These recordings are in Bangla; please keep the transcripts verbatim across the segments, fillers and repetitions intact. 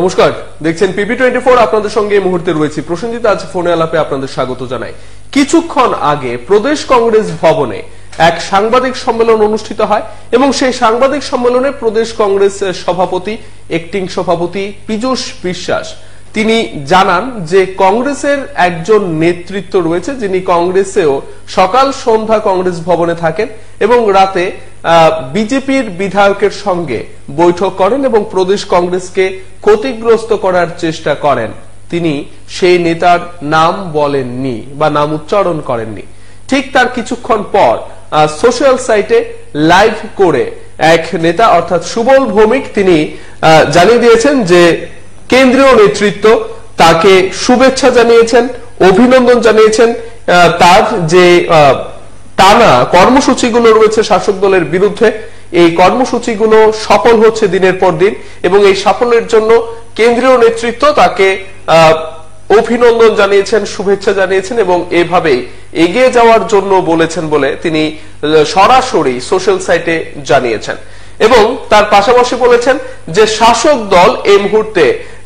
নমস্কার, দেখছেন পিপি টোয়েন্টি ফোর। আপনাদের সঙ্গে এই মুহূর্তে রয়েছে প্রসেনজিৎ। আজ ফোনে আলাপে আপনাদের স্বাগত জানাই। কিছুক্ষণ আগে প্রদেশ কংগ্রেস ভবনে এক সাংবাদিক সম্মেলন অনুষ্ঠিত হয় এবং সেই সাংবাদিক সম্মেলনে প্রদেশ কংগ্রেস সভাপতি অ্যাক্টিং সভাপতি পীযূষ বিশ্বাস তিনি জানান যে কংগ্রেসের একজন নেতৃত্ব রয়েছে যিনি কংগ্রেসেও সকাল সন্ধ্যা কংগ্রেস ভবনে থাকেন এবং রাতে বিজেপির বিধায়কের সঙ্গে বৈঠক করেন এবং প্রদেশ কংগ্রেসকে ক্ষতিগ্রস্ত করার চেষ্টা করেন। তিনি সেই নেতার নাম বলেননি বা নাম উচ্চারণ করেননি। ঠিক তার কিছুক্ষণ পর সোশ্যাল সাইটে লাইভ করে এক নেতা অর্থাৎ সুবল ভৌমিক তিনি জানিয়ে দিয়েছেন যে কেন্দ্রীয় নেতৃত্ব তাকে শুভেচ্ছা জানিয়েছেন, অভিনন্দন জানিয়েছেন। তার যে টানা কর্মসূচিগুলো রয়েছে শাসক দলের বিরুদ্ধে, এই কর্মসূচিগুলো সফল হচ্ছে দিনের পর দিন এবং এই সাফল্যের জন্য কেন্দ্রীয় নেতৃত্ব তাকে অভিনন্দন জানিয়েছেন, শুভেচ্ছা জানিয়েছেন এবং এভাবেই এগিয়ে যাওয়ার জন্য বলেছেন বলে তিনি সরাসরি সোশ্যাল সাইটে জানিয়েছেন। এবং তার পাশাপাশি বলেছেন যে শাসক দল এই মুহূর্তে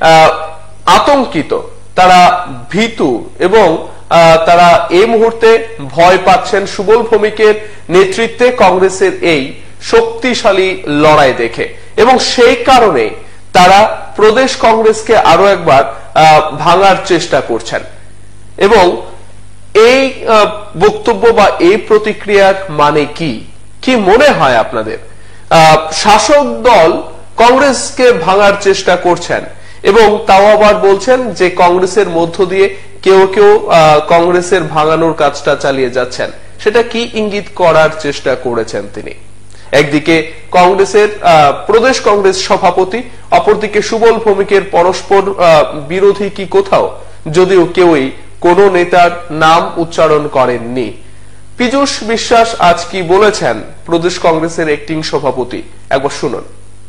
আতঙ্কিত, তারা ভীতু এবং তারা এই মুহূর্তে ভয় পাচ্ছেন সুবল ভৌমিকের নেতৃত্বে কংগ্রেসের এই শক্তিশালী লড়াই দেখে এবং সেই কারণে তারা প্রদেশ কংগ্রেসকে আরো একবার ভাঙার চেষ্টা করছেন। এবং এই বক্তব্য বা এই প্রতিক্রিয়ার মানে কি কি মনে হয় আপনাদের? শাসক দল কংগ্রেসকে ভাঙার চেষ্টা করছেন এবং তাও আবার বলছেন যে কংগ্রেসের মধ্য দিয়ে কেউ কেউ কংগ্রেসের ভাঙানোর কাজটা চালিয়ে যাচ্ছেন। সেটা কি ইঙ্গিত করার চেষ্টা করেছেন তিনি? একদিকে কংগ্রেসের প্রদেশ কংগ্রেস সভাপতি, অপরদিকে সুবল ভৌমিকের পরস্পর বিরোধী কি কোথাও, যদিও কেউই কোন নেতার নাম উচ্চারণ করেননি। পীযূষ বিশ্বাস আজ কি বলেছেন প্রদেশ কংগ্রেসের অ্যাক্টিং সভাপতি, একবার শুনুন।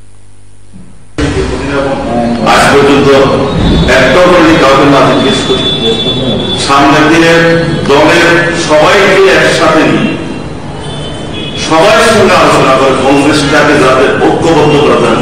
আজ পর্যন্ত একটাও করে কাউকে না জিজ্ঞেস করি, সামনের দিনের দলের সবাইকে একসাথে নিয়ে সবাই সঙ্গে আলোচনা করে কংগ্রেসটাকে যাতে ঐক্যবদ্ধ করা যায়,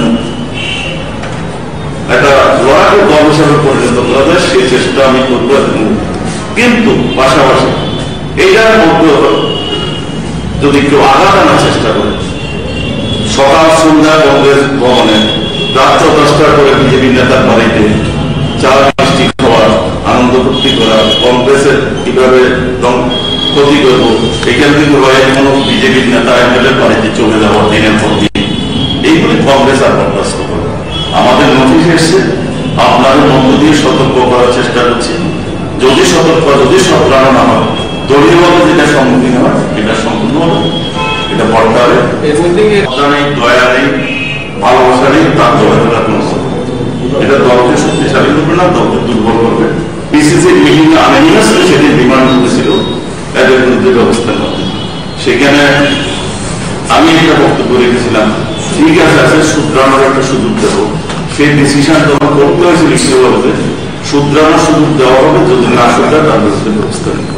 একটা লড়াকু দল হিসাবে পরিণত করা যায় সেই চেষ্টা আমি করবো। কিন্তু পাশাপাশি এইটার মধ্যে যদি কেউ আঘাত আনার চেষ্টা করে, সকাল সন্ধ্যা কংগ্রেস ভবনে রাত্র দশটার করে বিজেপি নেতার বাড়িতে চা মিষ্টি খাওয়া, আনন্দ ফুর্তি করা, কংগ্রেসের কিভাবে ক্ষতি করবো এখান থেকে কোনো বিজেপির নেতা এমএলএর বাড়িতে চলে যাওয়া দিনের পর দিন, এইগুলি কংগ্রেস আর বরদাস্ত করে। আমাদের নোটিশ এসছে, আপনাদের মধ্য দিয়ে সতর্ক করার চেষ্টা করছি। যদি সতর্ক যদি সতর্ক না হয়, দলীয়ভাবে যেটা সম্মুখীন হয় এটা সম্পূর্ণ হবে, এটা বড় হবে। দয়া নেই, ভালোবাসা নেই, তার দলের কোনো এটা দলকে শক্তিশালী করবে না, দলকে দুর্বল করবে। বিসিসির বিভিন্ন আনইউনিভার্সিটি সেদিন ডিমান্ড করেছিল এদের বিরুদ্ধে ব্যবস্থা করতে। সেখানে আমি একটা বক্তব্য রেখেছিলাম, ঠিক আছে আছে শুধরানোর একটা সুযোগ দেব। সেই ডিসিশন তখন করতে হয়েছে লিখিতভাবে, শুধরানোর সুযোগ দেওয়া হবে, যদি না শুধরায় তার বিরুদ্ধে ব্যবস্থা নেব।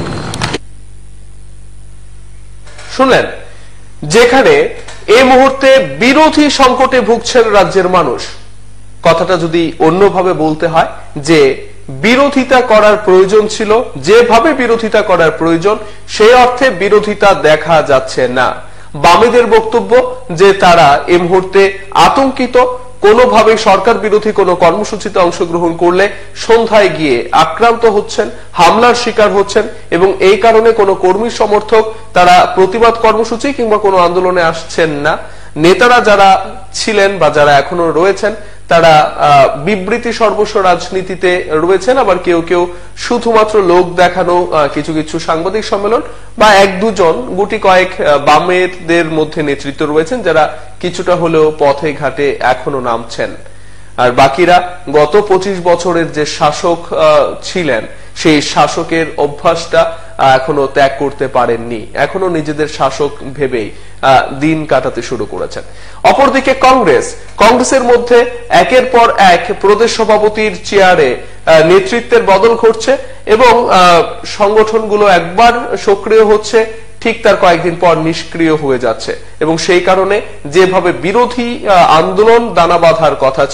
শুনলেন, যেখানে এই মুহূর্তে বিরোধী সংকটে ভুগছেন রাজ্যের মানুষ, কথাটা যদি অন্যভাবে বলতে হয় যে বিরোধিতা করার প্রয়োজন ছিল, যেভাবে বিরোধিতা করার প্রয়োজন সেই অর্থে বিরোধিতা দেখা যাচ্ছে না। বামেদের বক্তব্য যে তারা এই মুহূর্তে আতঙ্কিত, কোনোভাবে সরকার বিরোধী কোনো কর্মসূচিতে অংশগ্রহণ করলে সন্ধ্যায় গিয়ে আক্রান্ত হচ্ছেন, হামলার শিকার হচ্ছেন এবং এই কারণে কোনো কর্মী সমর্থক তারা প্রতিবাদ কর্মসূচি কিংবা কোনো আন্দোলনে আসছেন না। নেতারা যারা ছিলেন বা যারা এখনো রয়েছেন তারা বিবৃতি সর্বস্ব রাজনীতিতে রয়েছেন, আবার কেউ কেউ শুধুমাত্র লোক দেখানো কিছু কিছু সাংবাদিক সম্মেলন বা এক দুজন গুটি কয়েক বামেদের মধ্যে নেতৃত্ব রয়েছেন যারা কিছুটা হলেও পথে ঘাটে এখনো নামছেন। আর বাকিরা গত পঁচিশ বছরের যে শাসক ছিলেন সেই শাসকের অভ্যাসটা এখনো ত্যাগ করতে পারেননি, এখনো নিজেদের শাসক ভেবেই দিন কাটাতে শুরু করেছেন। অপরদিকে কংগ্রেস কংগ্রেসের মধ্যে একের পর এক প্রদেশ সভাপতির চেয়ারে নেতৃত্বের বদল ঘটছে এবং সংগঠনগুলো একবার সক্রিয় হচ্ছে, ঠিক তার কয়েকদিন পর নিষ্ক্রিয় হয়ে যাচ্ছে এবং সেই কারণে যেভাবে বিরোধী আন্দোলন দানা বাঁধার কথা ছিল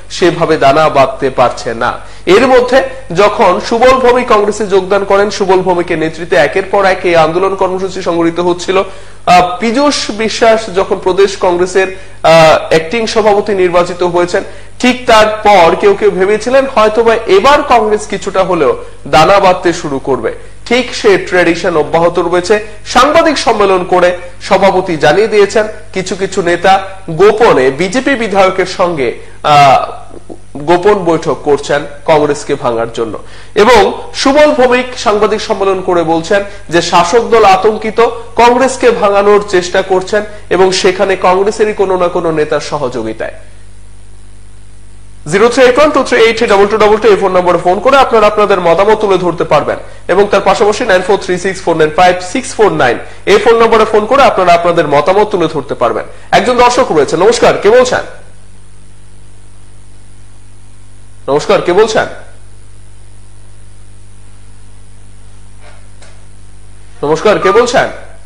সেভাবে দানা বাঁধতে পারছে না। এর মধ্যে যখন সুবল ভৌমিক কংগ্রেসে যোগদান করেন, সুবল ভৌমিকের নেতৃত্বে একের পর এক এই আন্দোলন কর্মসূচি সংগঠিত হচ্ছিল। পীযূষ বিশ্বাস যখন প্রদেশ কংগ্রেসের অ্যাক্টিং সভাপতি নির্বাচিত হয়েছেন, ঠিক তারপর কেউ কেউ ভেবেছিলেন হয়তোবা এবার কংগ্রেস কিছুটা হলেও দানা বাঁধতে শুরু করবে। ঠিক সে ট্রেডিশন অব্যাহত রয়েছে। সাংবাদিক সম্মেলন করে সভাপতি জানিয়ে দিয়েছেন কিছু কিছু নেতা গোপনে বিজেপি বিধায়কের সঙ্গে আহ গোপন বৈঠক করছেন কংগ্রেসকে ভাঙার জন্য। এবং সুবল ভৌমিক সাংবাদিক সম্মেলন করে বলছেন যে শাসক দল আতঙ্কিত, কংগ্রেসকে ভাঙানোর চেষ্টা করছেন এবং সেখানে কংগ্রেসেরই কোনো না কোনো নেতার সহযোগিতায়। Zero three eight one two three eight double two double two এই ফোন নম্বরে ফোন করে আপনারা আপনাদের মতামত তুলে ধরতে পারবেন এবং তার পাশাপাশি nine four three six four nine five six four nine এই ফোন নম্বরে ফোন করে আপনারা আপনাদের মতামত তুলে ধরতে পারবেন। একজন দর্শক রয়েছে, নমস্কার, কে বলছেন? নমস্কার, কে বলছেন? নমস্কার, কে বলছেন?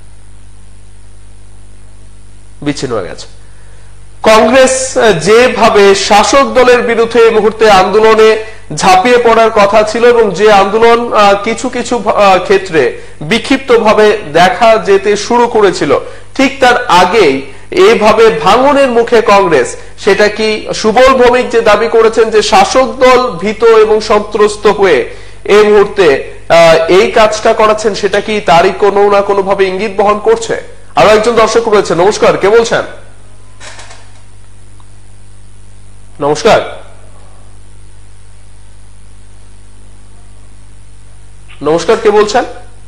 বিচ্ছিন্ন হয়ে গেছে। কংগ্রেস যেভাবে শাসক দলের বিরুদ্ধে এই মুহূর্তে আন্দোলনে ঝাঁপিয়ে পড়ার কথা ছিল এবং যে আন্দোলন কিছু কিছু ক্ষেত্রে বিক্ষিপ্তভাবে দেখা যেতে শুরু করেছিল, ঠিক তার আগেই এইভাবে ভাঙনের মুখে কংগ্রেস। সেটা কি সুবল ভৌমিক যে দাবি করেছেন যে শাসক দল ভীত এবং সন্ত্রস্ত হয়ে এই মুহূর্তে এই কাজটা করাচ্ছেন, সেটা কি তারই কোনো না কোনো ভাবে ইঙ্গিত বহন করছে? আরো একজন দর্শক রয়েছে, নমস্কার, কে বলছেন? নমস্কার, নমস্কার, কে বলছেন?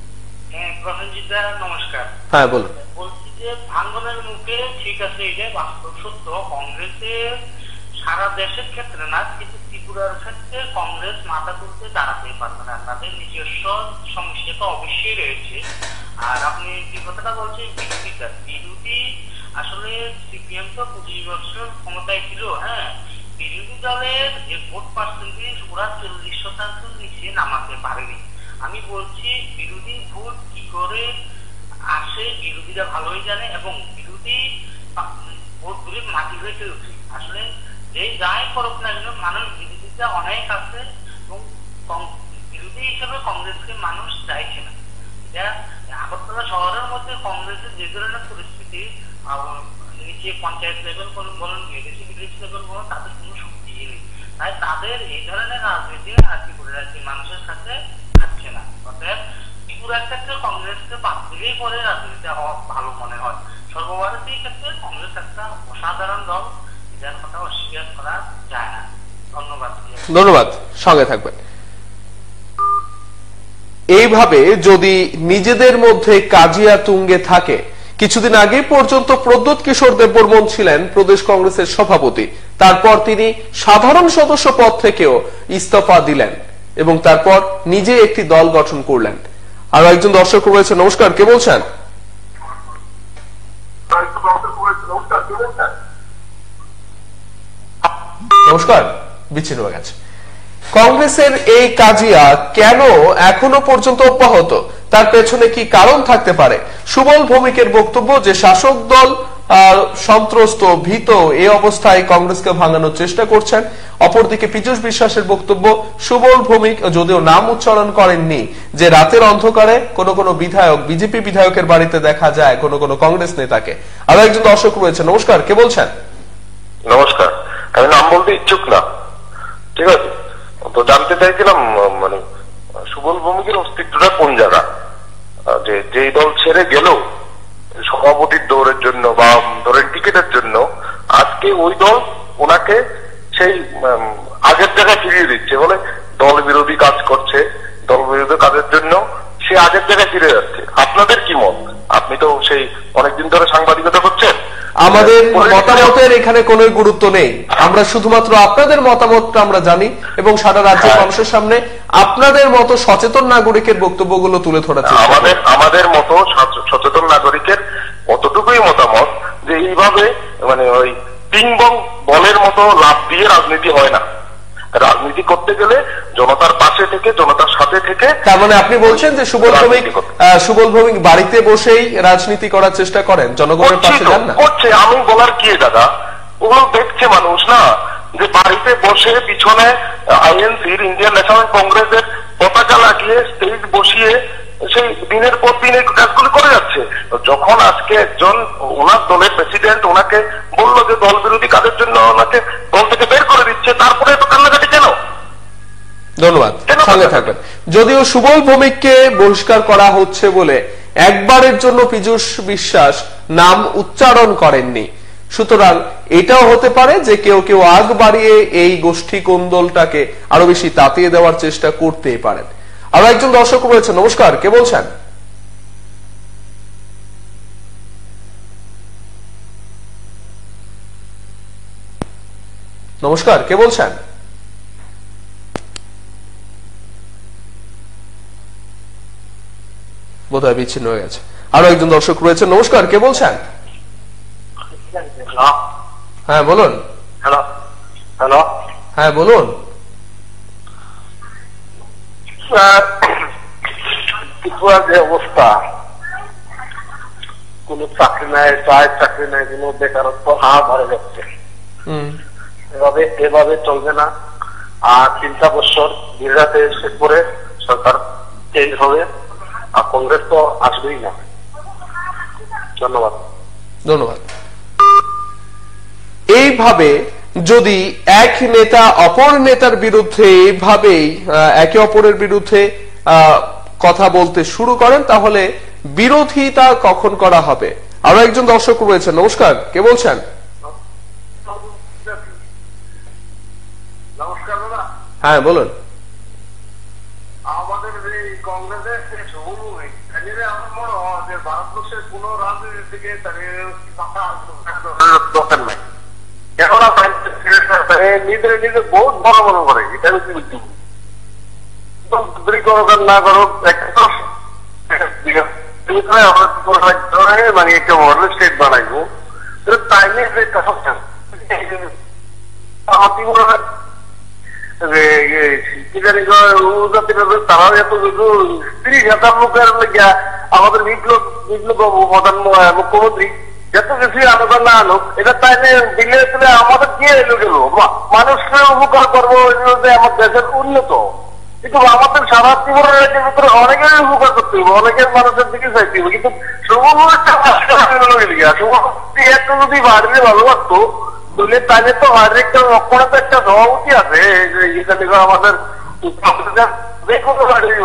নমস্কার, হ্যাঁ বলুন। বলছি যে ভাঙনের মুখে, ঠিক আছে, এটা বাস্তব সত্য। কংগ্রেসের সারা দেশের ক্ষেত্রে না, কিন্তু ত্রিপুরার ক্ষেত্রে কংগ্রেস মাথা তুলতে দাঁড়াতেই পারবে না। তাদের নিজস্ব সমস্যা তো অবশ্যই রয়েছে। আর আপনি যে কথাটা বলছেন বিরোধিতা, বিরোধী আসলে সিপিএম তো পঁচিশ বছর ক্ষমতায় ছিল। হ্যাঁ, বিরোধী দলের যে ভোট পার্সেন্টেজ ওরা চল্লিশ শতাংশ নিচে নামাতে পারেনি। আমি বলছি বিরোধী ভোট কি করে আসে বিরোধীরা ভালোই জানে এবং বিরোধী ভোটগুলি মাটি হয়েছে উচিত। আসলে যে যাই করুক না কেন, মানুষ বিরোধীটা অনেক আছে এবং বিরোধী হিসেবে কংগ্রেসকে মানুষ চাইছে না। এটা আগরতলা শহরের মধ্যে কংগ্রেসের যে ধরনের পরিস্থিতি, নিচে পঞ্চায়েত লেভেল বলুন, বিদেশি বিদেশি লেভেল বলুন, তাদের কোনো শক্তি নেই। তাই তাদের এই ধরনের রাজনীতি আর কি করে রাখছে, মানুষের কাছে থাকছে না। অতএব ত্রিপুরার ক্ষেত্রে কংগ্রেসকে বাদ দিলেই পরে রাজনীতি হওয়া ভালো মনে হয়। সর্বভারতীয় ক্ষেত্রে কংগ্রেস একটা অসাধারণ দল, যার কথা অস্বীকার করা যায় না। ধন্যবাদ। ধন্যবাদ, সঙ্গে থাকবেন। এইভাবে যদি নিজেদের মধ্যে কাজিয়া তুঙ্গে থাকে, কিছুদিন আগে পর্যন্ত প্রদ্যোৎ কিশোর দেববর্মন ছিলেন প্রদেশ কংগ্রেসের সভাপতি, তারপর তিনি সাধারণ সদস্য পদ থেকেও ইস্তফা দিলেন এবং তারপর নিজে একটি দল গঠন করলেন। আরো একজন দর্শক রয়েছে, নমস্কার, কে বলছেন? নমস্কার, বিচ্ছিন্ন হয়ে গেছে। কংগ্রেসের এই কাজিয়া কেন এখনো পর্যন্ত অব্যাহত, তার পেছনে কি কারণ থাকতে পারে? সুবল ভৌমিকের বক্তব্য যে শাসক দল সন্ত্রস্ত, ভীত, এই অবস্থায় কংগ্রেসকে ভাঙানোর চেষ্টা করছেন। অপরদিকে পীযূষ বিশ্বাসের বক্তব্য, সুবল ভৌমিক যদিও নাম উচ্চারণ করেননি, যে রাতের অন্ধকারে কোন কোন বিধায়ক, বিজেপি বিধায়কের বাড়িতে দেখা যায় কোন কোন কংগ্রেস নেতাকে। আরো একজন দর্শক রয়েছে, নমস্কার, কে বলছেন? নমস্কার, আমি নাম বলতে ইচ্ছুক না, ঠিক আছে? তো জানতে চাইছিলাম মানে সুবল ভৌমিকের অস্তিত্বটা কোন জায়গা, যে যে দল ছেড়ে গেল সভাপতির দৌড়ের জন্য বা ধরেন টিকিটের জন্য, আজকে ওই দল ওনাকে সেই আগের জায়গায় ফিরিয়ে দিচ্ছে, বলে দল বিরোধী কাজ করছে, দল বিরোধী কাজের জন্য সে আগের জায়গায় ফিরে যাচ্ছে। আপনাদের কি মত? আপনি তো সেই অনেকদিন ধরে সাংবাদিকতা করছেন। আমাদের মতামতের এখানে কোনো গুরুত্ব নেই, আমরা শুধুমাত্র আপনাদের মতামতটা আমরা জানি এবং সারা রাজ্যের মানুষের সামনে আপনাদের মতো সচেতন নাগরিকের বক্তব্যগুলো তুলে ধরার চেষ্টা করি। আমাদের আমাদের মতো সচেতন নাগরিকের অতটুকুই মতামত যে এইভাবে মানে ওই পিং বং বলের মতো লাভ দিয়ে রাজনীতি হয় না। রাজনীতি করতে গেলে জনতার পাশে থেকে, জনতার সাথে থেকে। তার মানে আপনি বলছেন যে সুবল ভৌমিক সুবল ভৌমিক বাড়িতে বসেই রাজনীতি করার চেষ্টা করেন, জনগণের পাশে যান না? করছে, আমি বলার কি দাদা, ওগুলো দেখছে মানুষ না। যে বাড়িতে বসে পিছনে আইএনসির ইন্ডিয়ান ন্যাশনাল কংগ্রেসের পতাকা লাগিয়ে স্টেজ বসিয়ে সেই দিনের পর দিন এই কাজগুলি করে যাচ্ছে। যখন আজকে একজন ওনার দলের প্রেসিডেন্ট ওনাকে বললো যে দল বিরোধী কাজের জন্য ওনাকে দল থেকে বের করে দিচ্ছে, তারপরে এত কান্নাকাটি কেন? ধন্যবাদ, সঙ্গে থাকবেন। যদিও সুবল ভৌমিককে বহিষ্কার করা হচ্ছে বলে একবারের জন্য পীযূষ বিশ্বাস নাম উচ্চারণ করেননি, সুতরাং এটাও হতে পারে যে কেউ কেউ আগ বাড়িয়ে এই গোষ্ঠী কোন্দলটাকে আরো বেশি তাতিয়ে দেওয়ার চেষ্টা করতেই পারেন। আরো একজন দর্শক রয়েছেন, নমস্কার, কে বলছেন? নমস্কার, কে বলছেন? বোধহয় বিচ্ছিন্ন হয়ে গেছে। আরো একজন দর্শক রয়েছেন, নমস্কার, কে বলছেন? হ্যাঁ বলুন। হ্যালো হ্যালো হ্যাঁ বলুন। ত্রিপুরার যে অবস্থা, কোন চাকরি নাই, চায়ের চাকরি নাই, কোন বেকারত্ব হাত ভরে যাচ্ছে। এভাবে এভাবে চলবে না। আর তিনটা বছর বিরাতে শেষ করে সরকার চেঞ্জ হবে, আর কংগ্রেস তো আসবেই না। ধন্যবাদ। ধন্যবাদ। এইভাবে যদি এক নেতা অপর নেতার বিরুদ্ধে এইভাবেই একে অপরের বিরুদ্ধে কথা বলতে শুরু করেন, তাহলে বিরোধিতা কখন করা হবে? আরো একজন দর্শক রয়েছেন, নমস্কার, কে বলছেন? নমস্কার দাদা। হ্যাঁ বলুন। আমাদের এই কংগ্রেসের আমার মনে হয় যে ভারতবর্ষের কোন রাজনীতির দিকে দরকার নাই। এখন নিজের নিজে বহুত বড় মনে করে, এটা হচ্ছে না করুক মানে একটা মডেল স্টেট বানাইবো, তাই নিয়ে যে তারা এত তিরিশ হাজার লোকের আমাদের বিপ্লব বিপ্লব প্রধান মুখ্যমন্ত্রী এত কিছু আলোচনা আনুক, এটা তাই দিলে আমাদের কি এলো গেল? মানুষকে উপকার করবো, আমার দেশের উন্নত, কিন্তু আমাদের সারা ত্রিপুরা রাজ্যের ভিতরে অনেকের উপকার করতে হবে, অনেকের মানুষের দিকে চাইতে হবে, কিন্তু একটা যদি বাড়িতে ভালোবাসতো তাহলে তাহলে তো বাড়ির একটা রক্ষণে তো একটা সভাপতি আছে আমাদের যে কোনো বাড়ির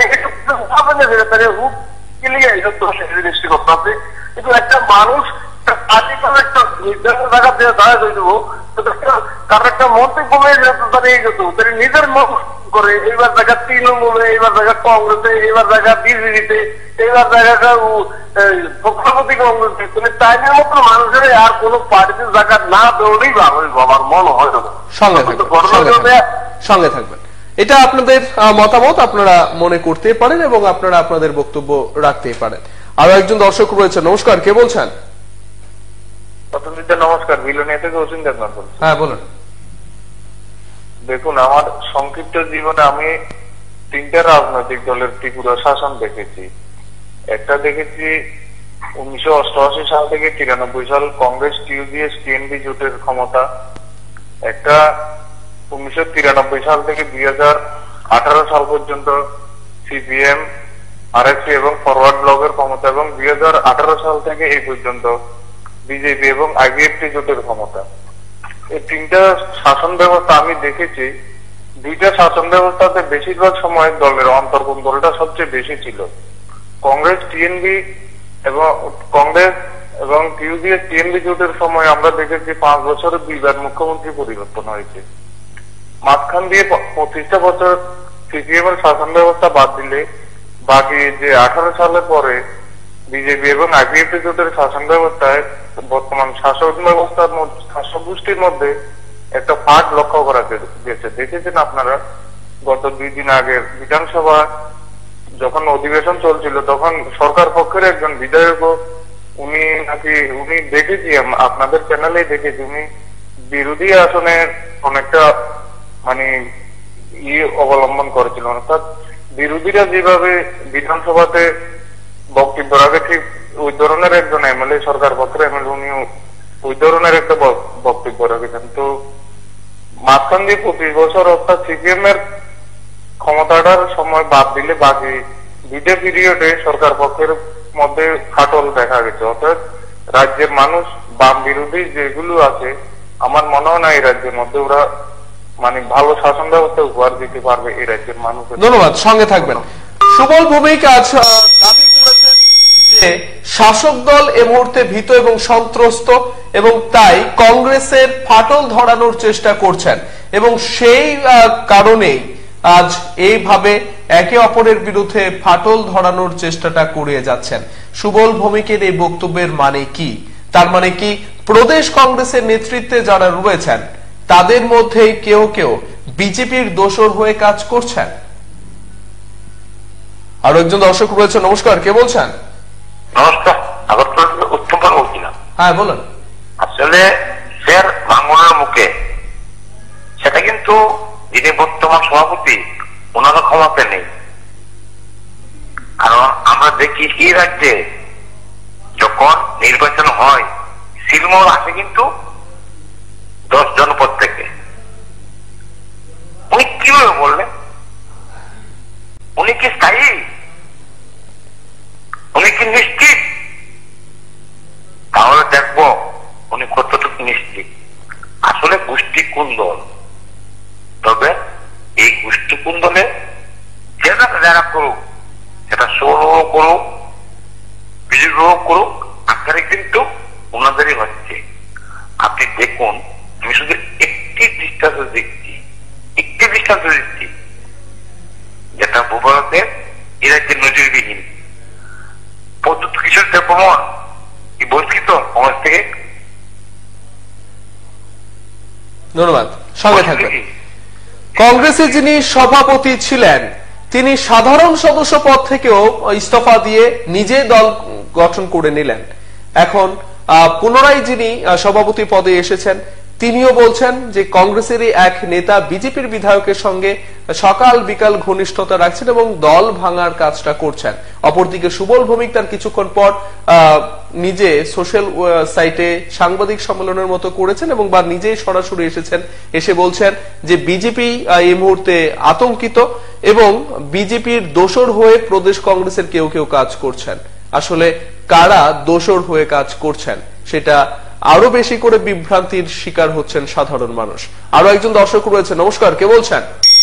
সৃষ্টি করতে হবে। কিন্তু একটা মানুষ একটা নির্ধারণ জায়গা দিয়ে দাঁড়ায় হয়ে দেবো, কারণ একটা মন্ত্রী কমে দাঁড়িয়ে যেত, নিজের মত করে এইবার জায়গা তৃণমূলে, এইবার জায়গা কংগ্রেসে, এইবার জায়গা বিজেপিতে, এইবার জায়গাটা প্রধানমন্ত্রী কংগ্রেসে, তুমি টাইমের মতো মানুষের আর কোন পার্টিতে জায়গা না দেওয়াই ভালো আমার মনে হয় না। সঙ্গে থাকবেন, এটা আপনাদের মতামত, আপনারা মনে করতে পারেন এবং আপনারা আপনাদের বক্তব্য রাখতেই পারেন। আরো একজন দর্শক রয়েছে, নমস্কার, কে বলছেন? নমস্কার, বিলোনিয়া থেকে অসীম দেবনাথ বলছি। হ্যাঁ বলুন। দেখুন, আমার সংক্ষিপ্ত জীবনে আমি তিনটা রাজনৈতিক দলের ত্রিপুরা শাসন দেখেছি। একটা দেখেছি উনিশশো অষ্টআশি সাল থেকে তিরানব্বই সাল কংগ্রেস টিউডিএস টিএনবি জোটের ক্ষমতা, একটা উনিশশো তিরানব্বই সাল থেকে দুই হাজার আঠারো সাল পর্যন্ত সিপিএম আরএসপি এবং ফরওয়ার্ড ব্লকের ক্ষমতা, এবং দুই হাজার আঠারো সাল থেকে এই পর্যন্ত বিজেপি এবং আইবিএফটি জোটের ক্ষমতা। এই তিনটা শাসন ব্যবস্থা আমি দেখেছি। দুইটা শাসন ব্যবস্থাতে বেশিরভাগ সময় দলের অন্তর্গত দলটা সবচেয়ে বেশি ছিল। কংগ্রেস টিএনবি এবং কংগ্রেস এবং টিউডিএস টিএনবি জোটের সময় আমরা দেখেছি পাঁচ বছরে দুইবার মুখ্যমন্ত্রী পরিবর্তন হয়েছে। মাঝখান দিয়ে পঁচিশটা বছর সিপিএম এর শাসন ব্যবস্থা বাদ দিলে বাকি যে আঠারো সালের পরে বিজেপি এবং আইপিএফটি জোটের শাসন ব্যবস্থায় বর্তমান শাসন ব্যবস্থার শাসক গোষ্ঠীর মধ্যে একটা ফাঁক লক্ষ্য করা গেছে। দেখেছেন আপনারা, গত দুই দিন আগে বিধানসভা যখন অধিবেশন চলছিল তখন সরকার পক্ষের একজন বিধায়ক, উনি নাকি উনি দেখেছি আপনাদের চ্যানেলে দেখেছি, উনি বিরোধী আসনের অনেকটা মানে ইয়ে অবলম্বন করেছিল, অর্থাৎ বিরোধীরা যেভাবে বিধানসভাতে বক্তব্য রাখে ঠিক ওই ধরনের একজন এমএলএ, সরকার পক্ষের এমএলএ, উনি ওই ধরনের একটা বক্তব্য রেখেছেন। তো মাঝখান দিয়ে পঁচিশ বছর অর্থাৎ সিপিএম এর ক্ষমতাটার সময় বাদ দিলে বাকি দুইটা পিরিয়ডে সরকার পক্ষের মধ্যে ফাটল দেখা গেছে। অর্থাৎ রাজ্যের মানুষ বাম বিরোধী যেগুলো আছে আমার মনে হয় না এই রাজ্যের মধ্যে ওরা মানে ভালো শাসন ব্যবস্থা উপহার দিতে পারবে এই রাজ্যের মানুষ। ধন্যবাদ, সঙ্গে থাকবেন। সুবল ভৌমিক আজ দাবি করেছেন যে শাসক দল এই মুহূর্তে ভীত এবং সন্ত্রস্ত এবং তাই কংগ্রেসের ফাটল ধরানোর চেষ্টা করছেন এবং সেই কারণেই আজ এইভাবে একে অপরের বিরুদ্ধে ফাটল ধরানোর চেষ্টাটা করে যাচ্ছেন। সুবল ভৌমিকের এই বক্তব্যের মানে কি? তার মানে কি প্রদেশ কংগ্রেসের নেতৃত্বে যারা রয়েছেন তাদের মধ্যে কেউ কেউ বিজেপির দোসর হয়ে কাজ করছেন? আরো একজন দর্শক রয়েছে, নমস্কার, কে বলছেন? নমস্কার, আগরতলা থেকে উত্তম পাল বলছিলাম। হ্যাঁ বলুন। আসলে ফের ভাঙনের মুখে সেটা কিন্তু যিনি বর্তমান সভাপতি ওনারও ক্ষমতা নেই। কারণ আমরা দেখি এই রাজ্যে যখন নির্বাচন হয় সিলমোহর আসে কিন্তু দশ জনপদ থেকে। উনি কিভাবে বললেন? উনি কি স্থায়ী? উনি কি নিশ্চিত? তাহলে দেখবো উনি কতটুকু নিশ্চিত। আসলে গোষ্ঠী কুন্দল, তবে এই গোষ্ঠী কুন্দলে যেটা যারা করুক, সেটা সৌর করুক বিজেপি করুক, আকারে কিন্তু ওনাদেরই হচ্ছে। আপনি দেখুন, আমি শুধু একটি দৃষ্টান্ত দেখছি, একটি দৃষ্টান্ত দিচ্ছি যেটা ভূভারতের এ রাজ্যের নজিরবিহীন। প্রদ্যুৎ কিশোর দেববর্মন কি বহিষ্কৃত সমাজ থেকে? ধন্যবাদ, সঙ্গে থাকবেন। কংগ্রেসের যিনি সভাপতি ছিলেন তিনি সাধারণ সদস্য পদ থেকেও ইস্তফা দিয়ে নিজে দল গঠন করে নিলেন। এখন পুনরায় যিনি সভাপতি পদে এসেছেন তিনিও বলছেন যে কংগ্রেসেরই এক নেতা বিজেপির বিধায়কের সঙ্গে সকাল বিকাল ঘনিষ্ঠতা রাখছেন এবং দল ভাঙার কাজটা করছেন। অপরদিকে সুবল ভৌমিক তার কিছুক্ষণ পর নিজে সোশ্যাল সাইটে সাংবাদিক সম্মেলনের মতো করেছেন এবং বা নিজেই সরাসরি এসেছেন, এসে বলছেন যে বিজেপি এই মুহূর্তে আতঙ্কিত এবং বিজেপির দোসর হয়ে প্রদেশ কংগ্রেসের কেউ কেউ কাজ করছেন। আসলে কারা দোসর হয়ে কাজ করছেন সেটা আরো বেশি করে বিভ্রান্তির শিকার হচ্ছেন সাধারণ মানুষ। আরো একজন দর্শক রয়েছে, নমস্কার, কে বলছেন?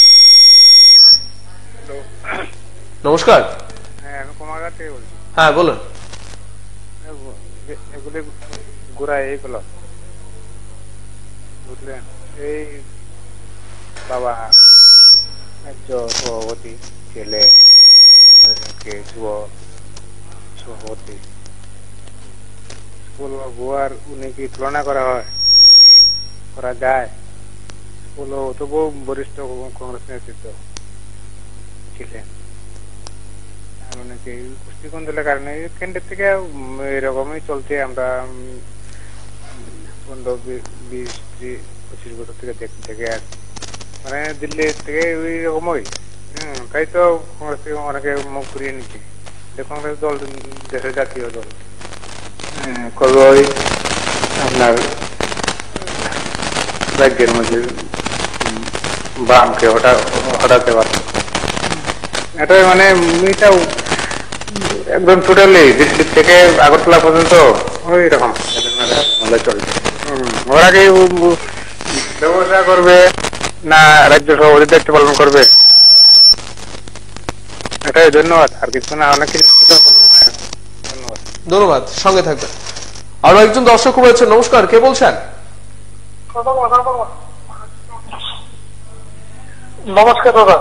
নমস্কার। হ্যাঁ বলুন। বুঝলেন, এই বাবা সভাপতি ছেলে যুব সভাপতি বুয়ার উনি কি তুলনা করা হয়, করা যায়? তবুও বরিষ্ঠ কংগ্রেস নেতৃত্ব ছিলেন। অনেকে কুস্তি কুন্দলের কারণে কেন্দ্রের থেকে এরকমই চলছে। আমরা পনেরো বিশ পঁচিশ বছর থেকে দেখে আসছি, মানে দিল্লি থেকে ওই রকমই। হম তাই তো কংগ্রেস থেকে অনেকে মুখ ঘুরিয়ে নিচ্ছে। কংগ্রেস দল দেশের জাতীয় দল করবে ওই আপনার রাজ্যের মধ্যে বামকে হটাতে পারত। এটাই মানে এটাও একদম টোটালি দিল্লি থেকে আগরতলা পর্যন্ত ওই রকম চলছে। ওরা কি ব্যবসা করবে না রাজ্য সভাপতি দায়িত্ব পালন করবে? এটাই, ধন্যবাদ। আর কিছু না, অনেক কিছু। ধন্যবাদ, ধন্যবাদ, সঙ্গে থাকবেন। আরো একজন দর্শক রয়েছে, নমস্কার, কে বলছেন? নমস্কার দাদা।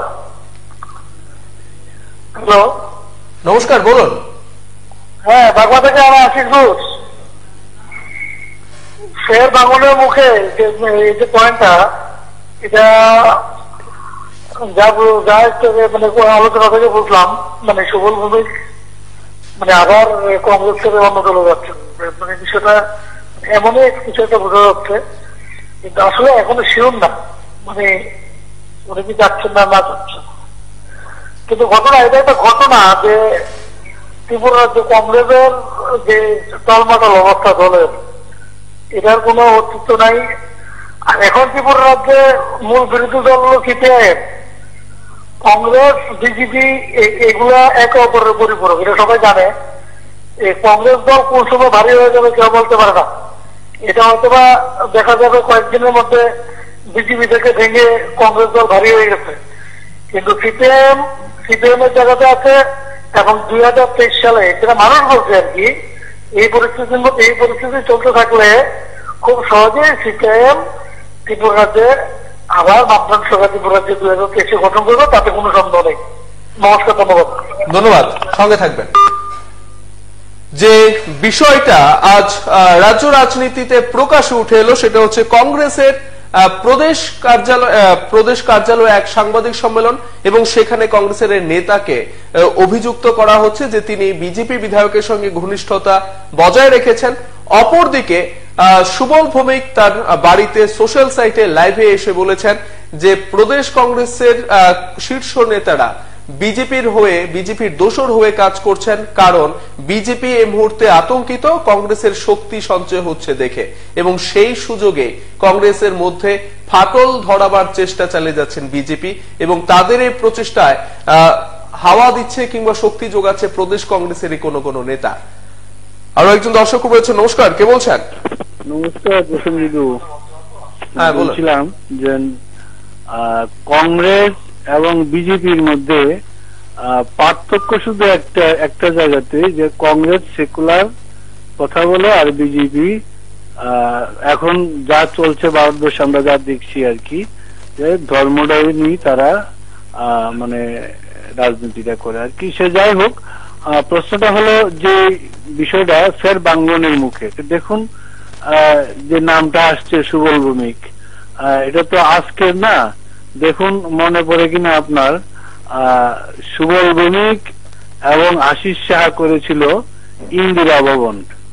হ্যালো, নমস্কার, বলুন। হ্যাঁ, বাগমা থেকে আমার আশিস ঘোষ। ফের ভাঙনের মুখে এই যে পয়েন্টটা, এটা যা যা মানে আলোচনা থেকে বুঝলাম, মানে সুবল ভৌমিক মানে আবার কংগ্রেস থেকে অন্য দলে যাচ্ছে। মানে বিষয়টা এমনই কিছু একটা বোঝা যাচ্ছে, কিন্তু আসলে এখনো শিওর না মানে উনি কি যাচ্ছেন না না যাচ্ছেন। কিন্তু ঘটনা, এটা একটা ঘটনা যে ত্রিপুরার যে কংগ্রেসের যে টলমাটল অবস্থা দলের, এটার কোনো অস্তিত্ব নাই। আর এখন ত্রিপুরা রাজ্যে মূল বিরোধী দল হল সিপিআইএম, কংগ্রেস, বিজেপি, এগুলা একে অপরের পরিপূরক, এটা সবাই জানে। এই কংগ্রেস দল কোন সময় ভারী হয়ে যাবে কেউ বলতে পারে না। এটা হয়তো বা দেখা যাবে কয়েকদিনের মধ্যে বিজেপি থেকে ভেঙে কংগ্রেস দল ভারী হয়ে গেছে, কিন্তু সিপিআইএম সিপিএম এর জায়গাতে আছে। এবং দুই হাজার তেইশ সালে যেটা মানুষ বলছে আর কি, এই পরিস্থিতির মধ্যে এই পরিস্থিতি চলতে থাকলে খুব সহজেই সিপিআইএম ত্রিপুরা রাজ্যে আবার বামফ্রন্ট সরকার ত্রিপুরা রাজ্যে দুই হাজার তেইশে গঠন করবে, তাতে কোনো সন্দেহ নেই। নমস্কার, ধন্যবাদ। ধন্যবাদ, সঙ্গে থাকবেন। যে বিষয়টা আজ রাজ্য রাজনীতিতে প্রকাশে উঠে এলো সেটা হচ্ছে কংগ্রেসের প্রদেশ কার্যালয় প্রদেশ কার্যালয়ে এক সাংবাদিক সম্মেলন, এবং সেখানে কংগ্রেসের নেতাকে অভিযুক্ত করা হচ্ছে যে তিনি বিজেপি বিধায়কের সঙ্গে ঘনিষ্ঠতা বজায় রেখেছেন। অপরদিকে সুবল ভৌমিক তার বাড়িতে সোশ্যাল সাইটে লাইভে এসে বলেছেন যে প্রদেশ কংগ্রেসের শীর্ষ নেতারা বিজেপির হয়ে বিজেপির দোসর হয়ে কাজ করছেন, কারণ বিজেপি এই মুহূর্তে আতঙ্কিত কংগ্রেসের শক্তি সঞ্চয় হচ্ছে দেখে, এবং সেই সুযোগে কংগ্রেসের মধ্যে ফাটল ধরাবার চেষ্টা চালিয়ে যাচ্ছেন বিজেপি, এবং তাদের এই প্রচেষ্টায় হাওয়া দিচ্ছে কিংবা শক্তি যোগাচ্ছে প্রদেশ কংগ্রেসেরই কোনো কোনো নেতা। আরো একজন দর্শক রয়েছে, নমস্কার, কে বলছেন? নমস্কার প্রসেনজিৎ, হ্যাঁ বলছিলাম যে কংগ্রেস এবং বিজেপির মধ্যে পার্থক্য শুধু একটা একটা জায়গাতে, যে কংগ্রেস সেকুলার কথা বলে আর বিজেপি এখন যা চলছে ভারতবর্ষে আমরা যা দেখছি আর কি, যে ধর্মটাই নিয়ে তারা মানে রাজনীতিটা করে আর কি। সে যাই হোক, প্রশ্নটা হলো যে বিষয়টা ফের বাঙ্গনের মুখে দেখুন, যে নামটা আসছে সুবল ভৌমিক, এটা তো আজকের না। দেখুন মনে পড়ে কিনা আপনার, সুবল ভৌমিক এবং আশিস সাহা করেছিল ইন্দিরা ভবন,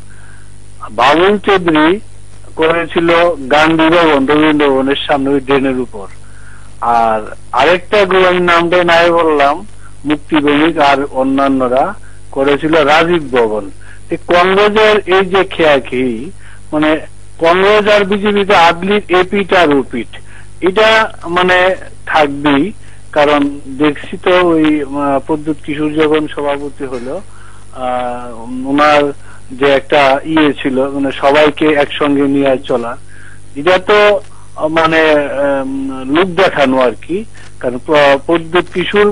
বাবুল চৌধুরী করেছিল গান্ধী ভবন, রবীন্দ্র ভবনের সামনে ওই ড্রেনের উপর। আর আরেকটা আমি নামটা নাই বললাম, মুক্তি ভৌমিক আর অন্যান্যরা করেছিল রাজীব ভবন। কংগ্রেসের এই যে খেয়াখেয়ি, মানে কংগ্রেস আর বিজেপিতে আদলির এপিট আর ওপিট, এটা মানে থাকবেই। কারণ দেখছি তো ওই প্রদ্যুৎ কিশোর যখন সভাপতি হলো, আহ ওনার যে একটা ইয়ে ছিল, মানে সবাইকে একসঙ্গে নিয়ে চলা, এটা তো মানে লোক দেখানো আর কি। কারণ প্রদ্যুৎ কিশোর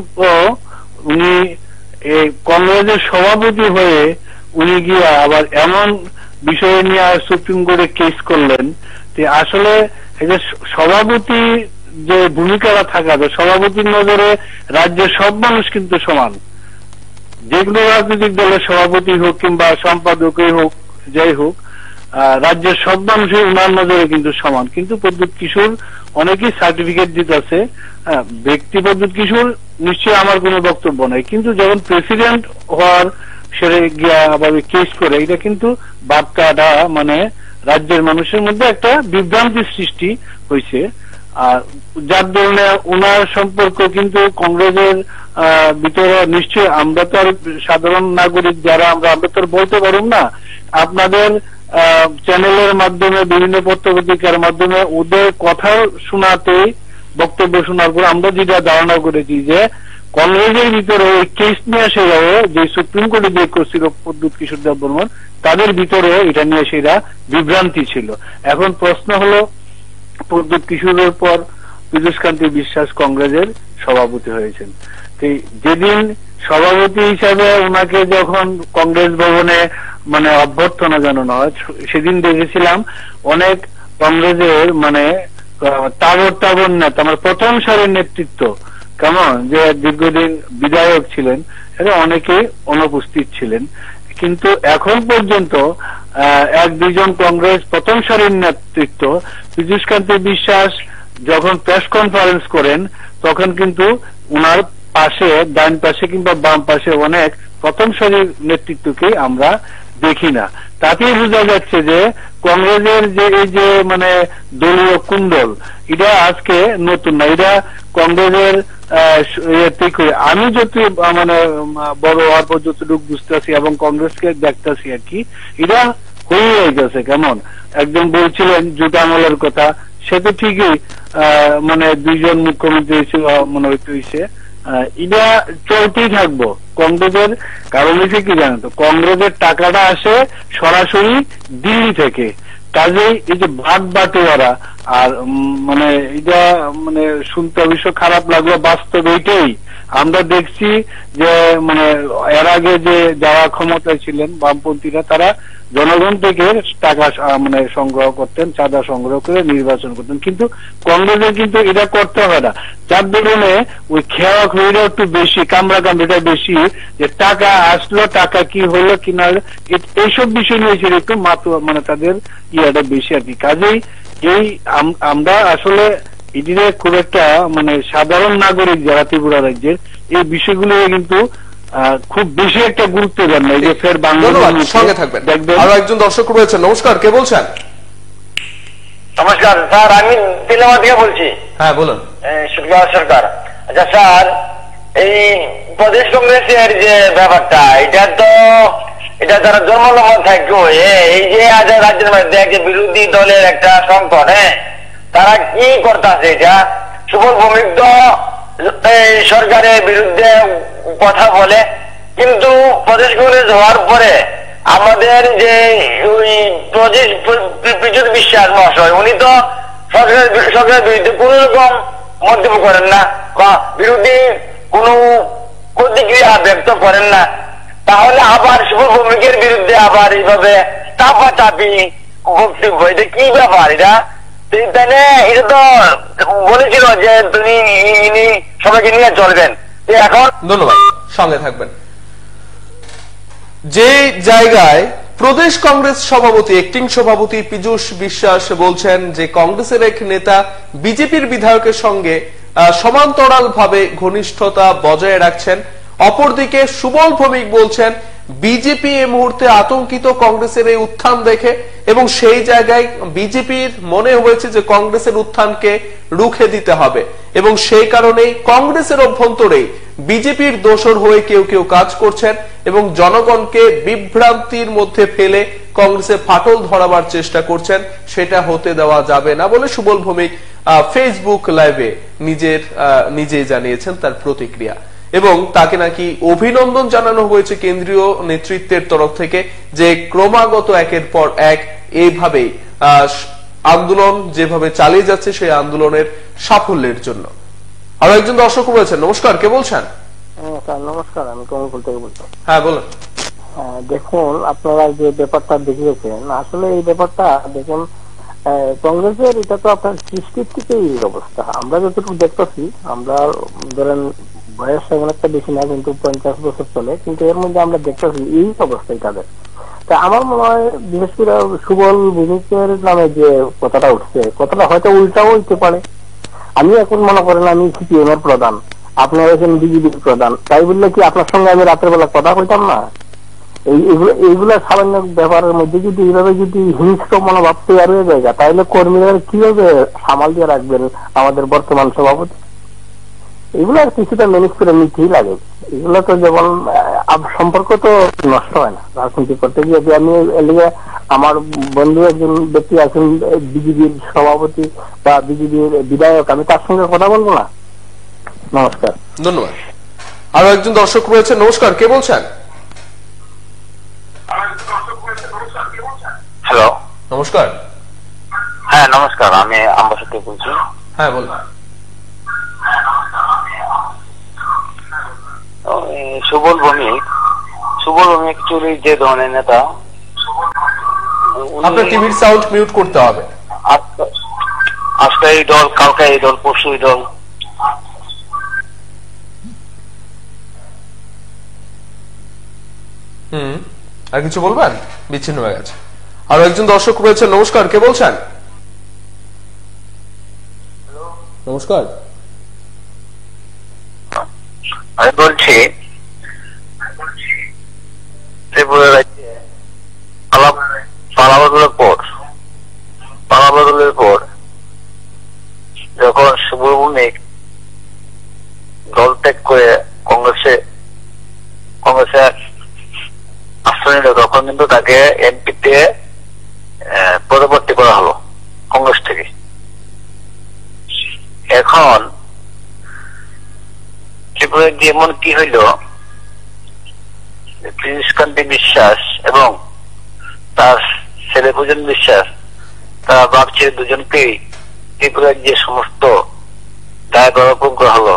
উনি কংগ্রেসের সভাপতি হয়ে উনি গিয়ে আবার এমন বিষয় নিয়ে সুপ্রিম কোর্টে কেস করলেন যে আসলে এই যে সভাপতি যে ভূমিকাটা থাকা, সভাপতির নজরে রাজ্যের সব মানুষ কিন্তু সমান, যেগুলো রাজনৈতিক দলের সভাপতি হোক কিংবা সম্পাদকই হোক, যাই হোক, রাজ্যের সব মানুষের উনার নজরে কিন্তু সমান। কিন্তু প্রদ্যুৎ কিশোর অনেকেই সার্টিফিকেট দিতেছে, ব্যক্তি প্রদ্যুৎ কিশোর নিশ্চয়ই আমার কোনো বক্তব্য নাই, কিন্তু যখন প্রেসিডেন্ট হওয়ার সেরে গিয়া আবার কেস করে, এটা কিন্তু বার্তাটা মানে রাজ্যের মানুষের মধ্যে একটা বিভ্রান্তি সৃষ্টি হয়েছে। আর যার ধরনের উনার সম্পর্ক কিন্তু কংগ্রেসের ভিতরে নিশ্চয়ই, আমরা তো আর সাধারণ নাগরিক যারা আমরা আমরা তো বলতে পারব না। আপনাদের চ্যানেলের মাধ্যমে, বিভিন্ন পত্রপত্রিকার মাধ্যমে ওদের কথা শোনাতে, বক্তব্য শোনার পর আমরা যেটা ধারণা করেছি যে কংগ্রেসের ভিতরে ওই কেস নিয়ে আসে যাবে, যে সুপ্রিম কোর্টে যে করছিল প্রদ্যুৎ কিশোর দেব বর্মন, তাদের ভিতরে এটা নিয়ে সেটা বিভ্রান্তি ছিল। এখন প্রশ্ন হলো, প্রদ্যুৎ কিশোরের পর পীযূষকান্তি বিশ্বাস কংগ্রেসের সভাপতি হয়েছেন। যেদিন সভাপতি হিসাবে ওনাকে যখন কংগ্রেস ভবনে মানে অভ্যর্থনা জানানো হয়, সেদিন দেখেছিলাম অনেক কংগ্রেসের মানে তাবর তাবর নেতা, আমার প্রথম সারির নেতৃত্ব কেমন, যে দীর্ঘদিন বিধায়ক ছিলেন, এরা অনেকেই অনুপস্থিত ছিলেন। কিন্তু এখন পর্যন্ত এক দুইজন কংগ্রেস প্রথম সারির নেতৃত্ব, পীযূষকান্তি বিশ্বাস যখন প্রেস কনফারেন্স করেন তখন কিন্তু উনার পাশে, ডান পাশে কিংবা বাম পাশে অনেক প্রথম সারির নেতৃত্বকে আমরা দেখি না। তাতেই বোঝা যাচ্ছে যে কংগ্রেসের যে এই যে মানে দলীয় কুণ্ডল, এটা আজকে নতুন না, এটা কংগ্রেসের আমি যত মানে বড় হওয়ার পর যতটুকু বুঝতেছি এবং কংগ্রেসকে দেখতেছি আর কি, এটা হয়ে গেছে কেমন। একজন বলছিলেন জুট আমলের কথা, সে তো ঠিকই মানে দুইজন মুখ্যমন্ত্রী হয়েছিল মনে হইতে, এটা চলতেই থাকবো কংগ্রেসের। কারণ হচ্ছে কি জানো তো, কংগ্রেসের টাকাটা আসে সরাসরি দিল্লি থেকে, কাজেই এই যে ভাগ বাটোয়ারা আর মানে এটা মানে শুনতে অবশ্য খারাপ লাগলো, বাস্তব এইটাই আমরা দেখছি যে মানে এর আগে যে যারা ক্ষমতায় ছিলেন বামপন্থীরা, তারা জনগণ থেকে টাকা মানে সংগ্রহ করতেন, চাঁদা সংগ্রহ করে নির্বাচন করতেন। কিন্তু কংগ্রেসের কিন্তু এটা করতে হয় না, যার ধরনে ওই খেয়া খইটা একটু বেশি, কামড়া কামড়িটা বেশি, যে টাকা আসলো টাকা কি হলো কি না হলো এইসব বিষয় নিয়ে একটু মাত্র মানে তাদের ইয়াটা বেশি আর কি। কাজেই এই আমরা আসলে এদিকে খুব একটা মানে সাধারণ নাগরিক যারা ত্রিপুরা রাজ্যের, এই বিষয়গুলো কিন্তু খুব বেশি একটা গুরুত্ব দেন না। এই যে ফের বাংলাদেশের সঙ্গে থাকবেন আরো একজন দর্শক রয়েছে। নমস্কার, কে বলছেন? নমস্কার স্যার, আমি তেলাওয়া থেকে বলছি। হ্যাঁ বলুন। সুরগাঁও সরকার। আচ্ছা স্যার, এই প্রদেশ কংগ্রেসের যে ব্যাপারটা, এটা তো এটা যারা জন্মলগ্ন থাকবে, এই যে আজ রাজ্যের মধ্যে একটা বিরোধী দলের একটা সংকট, হ্যাঁ তারা কি করতেছে, এটা সুবল ভৌমিক তো সরকারের বিরুদ্ধে কথা বলে, কিন্তু প্রদেশ কংগ্রেস হওয়ার পরে আমাদের যে ওই প্রজিত বিশ্বাস মহাশয়, উনি তো সরকারের সরকারের বিরুদ্ধে কোন রকম মন্তব্য করেন না বা বিরোধী কোন প্রতিক্রিয়া ব্যক্ত করেন না। তাহলে আবার সুবল ভৌমিকের বিরুদ্ধে আবার এইভাবে চাপা চাপি বক্তব্য, এটা কি ব্যাপার? এটা এটা তো বলেছিল যে তুমি ইনি সবাইকে নিয়ে চলবেন। এখন ধন্যবাদ, সঙ্গে থাকবেন। যে জায়গায় প্রদেশ কংগ্রেস সভাপতি অ্যাক্টিং সভাপতি পীযূষ বিশ্বাস বলছেন যে কংগ্রেসের এক নেতা বিজেপির বিধায়কের সঙ্গে সমান্তরাল ভাবে ঘনিষ্ঠতা বজায় রাখছেন, অপরদিকে সুবল ভৌমিক বলছেন বিজেপি এই মুহূর্তে আতঙ্কিত কংগ্রেসের এই উত্থান দেখে, এবং সেই জায়গায় বিজেপির মনে হয়েছে যে কংগ্রেসের উত্থানকে রুখে দিতে হবে, এবং সেই কারণেই কংগ্রেসের অভ্যন্তরেই বিজেপির দোসর হয়ে কেউ কেউ কাজ করছেন এবং জনগণকে বিভ্রান্তির মধ্যে ফেলে কংগ্রেসে ফাটল ধরাবার চেষ্টা করছেন। সেটা হতে দেওয়া যাবে না বলে সুবল ভৌমিক ফেসবুক লাইভে নিজের নিজেই জানিয়েছেন তার প্রতিক্রিয়া, এবং তাকে নাকি অভিনন্দন জানানো হয়েছে কেন্দ্রীয় নেতৃত্বের তরফ থেকে, যে ক্রমাগত একের পর এক এইভাবেই আন্দোলন যেভাবে চালিয়ে যাচ্ছে সেই আন্দোলনের সাফল্যের জন্য। আরো একজন দর্শক রয়েছেন। নমস্কার, কে বলছেন? নমস্কার, আমি কমলপুর থেকে বলছি। হ্যাঁ বলুন। দেখুন, আপনারা যে ব্যাপারটা দেখিয়েছেন, আসলে এই ব্যাপারটা দেখুন কংগ্রেসের এটা তো আপনার সৃষ্টির থেকেই এই অবস্থা। আমরা যতটুকু দেখতেছি, আমরা ধরেন বয়স এমন একটা বেশি না, কিন্তু পঞ্চাশ বছর চলে, কিন্তু এর মধ্যে আমরা দেখতেছি এই অবস্থাই তাদের। তা আমার মনে হয় বিশেষ করে সুবল ভৌমিকের নামে যে কথাটা উঠছে, কথাটা হয়তো উল্টাও হইতে পারে। আমি এখন মনে করেন আমি সিপিএম এর প্রধান, আপনার হচ্ছেন বিজেপির প্রধান, তাই বললে কি আপনার সঙ্গে আমি রাতের বেলা কথা কইতাম না? এইগুলা সামান্য ব্যাপারের মধ্যে যদি এইভাবে যদি হিংস্র মনোভাব তৈরি হয়ে যায়, তাহলে কর্মীরা কিভাবে সামাল দিয়ে রাখবেন আমাদের বর্তমান সভাপতি? এগুলো আর কিছুটা ম্যানেজ করে নিতেই লাগে। এগুলো তো যেমন সম্পর্ক তো নষ্ট হয় না রাজনীতি করতে গিয়ে। আমি এদিকে আমার বন্ধু একজন ব্যক্তি আছেন বিজেপির সভাপতি বা বিজেপির বিধায়ক, আমি তার সঙ্গে কথা বলবো না? নমস্কার। ধন্যবাদ। আরো একজন দর্শক রয়েছে। নমস্কার, কে বলছেন? হ্যালো, নমস্কার। হ্যাঁ নমস্কার, আমি আমবাসা থেকে বলছি। হ্যাঁ বলুন। সুবল ভৌমিক সুবল ভৌমিক অ্যাকচুয়ালি যে ধরনের নেতা, আপনার টিভির সাউন্ড মিউট করতে হবে। আজকে এই দল, কালকে এই দল, পরশু এই দল। হুম, আর কিছু বলবেন? বিচ্ছিন্ন হয়ে গেছে। আরো একজন দর্শক রয়েছে। নমস্কার, কে বলছেন? নমস্কার, আমি বলছি ত্রিপুরা রাজ্যে পালা বদলের পর পালা বদলের পর যখন সুবল ভৌমিক দল ত্যাগ করে কংগ্রেসে কংগ্রেসে আশ্রয় নিল, তখন কিন্তু তাকে এমপিতে পদপ্রার্থী করা হলো কংগ্রেস থেকে। ত্রিপুরায় যে এমন কি হইল, পীযূষকান্তি বিশ্বাস এবং তার ছেলে ভোজন বিশ্বাস তারা ভাবছে দুজনকেই ত্রিপুরার যে সমস্ত দায় বরপজ্ঞ হলো,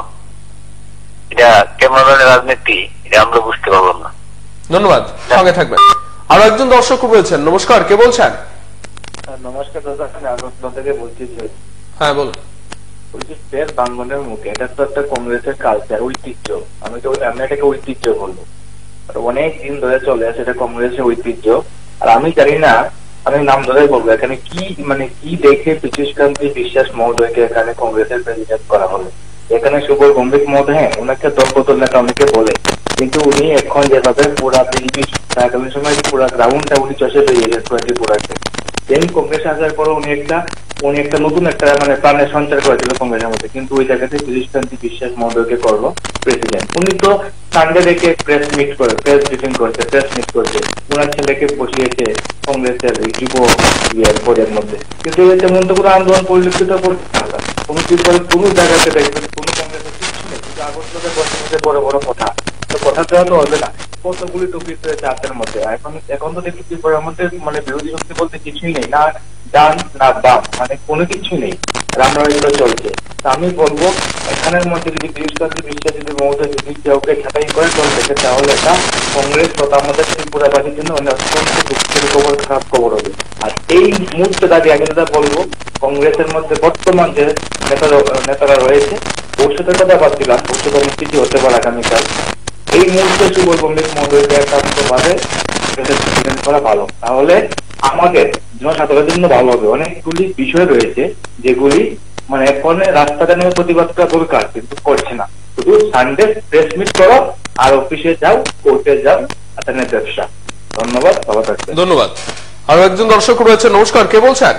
এটা কেমন ধরনের রাজনীতি এটা আমরা বুঝতে পারলাম না। ধন্যবাদ, সঙ্গে থাকবেন। আরো একজন দর্শক রয়েছেন, নমস্কার, কে বলছেন? নমস্কার দাদা, আমি আগরতলা থেকে বলছি। হ্যাঁ বলুন। বলছি ফের বাংলার মুখে, এটা তো একটা কংগ্রেসের কালচার, ঐতিহ্য। আমি তো আমি এটাকে ঐতিহ্য বলবো, অনেক দিন ধরে চলে আসে এটা কংগ্রেসের ঐতিহ্য। আর আমি জানি না, আমি নাম ধরে বলবো, এখানে কি মানে কি দেখে পীযূষকান্তি বিশ্বাস মহোদয়কে এখানে কংগ্রেসের প্রেসিডেন্ট করা হলো। এখানে সুবল ভৌমিক মহোদয়, হ্যাঁ ওনাকে দলবদল নেতা অনেকে বলে, কিন্তু উনি এখন যেভাবে পুরা বিজেপি থাকাকালীন সময় পুরা গ্রাউন্ডটা উনি চষে বেরিয়েছেন টোয়েন্টি পুরাকে। দেন কংগ্রেস আসার পর উনি একটা উনি একটা নতুন একটা মানে প্রাণের সঞ্চার করেছিল কংগ্রেসের মধ্যে, কিন্তু ওই জায়গাতে পীযূষকান্তি বিশ্বাস মহোদয়কে করলো প্রেসিডেন্ট। উনি তো সানডে রেখে প্রেস মিট করে প্রেস ব্রিফিং করছে প্রেস মিট করছে ওনার ছেলেকে বসিয়েছে কংগ্রেসের যুব ইয়ের পদের মধ্যে, কিন্তু তেমন তো কোনো আন্দোলন পরিলক্ষিত করতে পারলাম কোনো কোনো জায়গাতে দেখবেন কোনো কংগ্রেসের কিছু নেই। কিন্তু আগরতলাতে বসে বড় বড় কথা, তো কথা দেওয়া তো হবে না। কতগুলি টপিক রয়েছে হাতের মধ্যে, এখন এখন তো দেখি ত্রিপুরার মধ্যে মানে বিরোধী শক্তি বলতে কিছুই নেই, না ডান না বাম, মানে কোনো কিছু নেই, রামরাজ্য চলছে। তা আমি বলবো এখানের মধ্যে যদি পীযূষকান্তি বিশ্বাস যদি মমতায় যদি কেউকে ছাঁটাই করে চল দেখে, তাহলে এটা কংগ্রেস তথা আমাদের ত্রিপুরাবাসীর জন্য অত্যন্ত দুঃখের খবর, খারাপ খবর হবে। আর এই মুহূর্তে দাঁড়িয়ে আমি যেটা বলবো, কংগ্রেসের মধ্যে বর্তমান যে নেতারা নেতারা রয়েছে, ভবিষ্যতের কথা ভাবছিলাম, ভবিষ্যতের নিশ্চিত হতে পারে আগামীকাল। এই মুহূর্তে সুবল ভৌমিক মহোদয়কে একান্তভাবে প্রেসিডেন্ট করা ভালো, তাহলে আমাদের জনসাধারণের জন্য ভালো হবে। অনেকগুলি বিষয় রয়েছে যেগুলি মানে এখন রাস্তাটা নিয়ে প্রতিবাদ করা দরকার, কিন্তু করছে না। শুধু সানডে প্রেস মিট করো আর অফিসে যাও, কোর্টে যাও, আপনার ব্যবসা। ধন্যবাদ, ভালো থাকবেন। ধন্যবাদ। আরো একজন দর্শক রয়েছে, নমস্কার, কে বলছেন?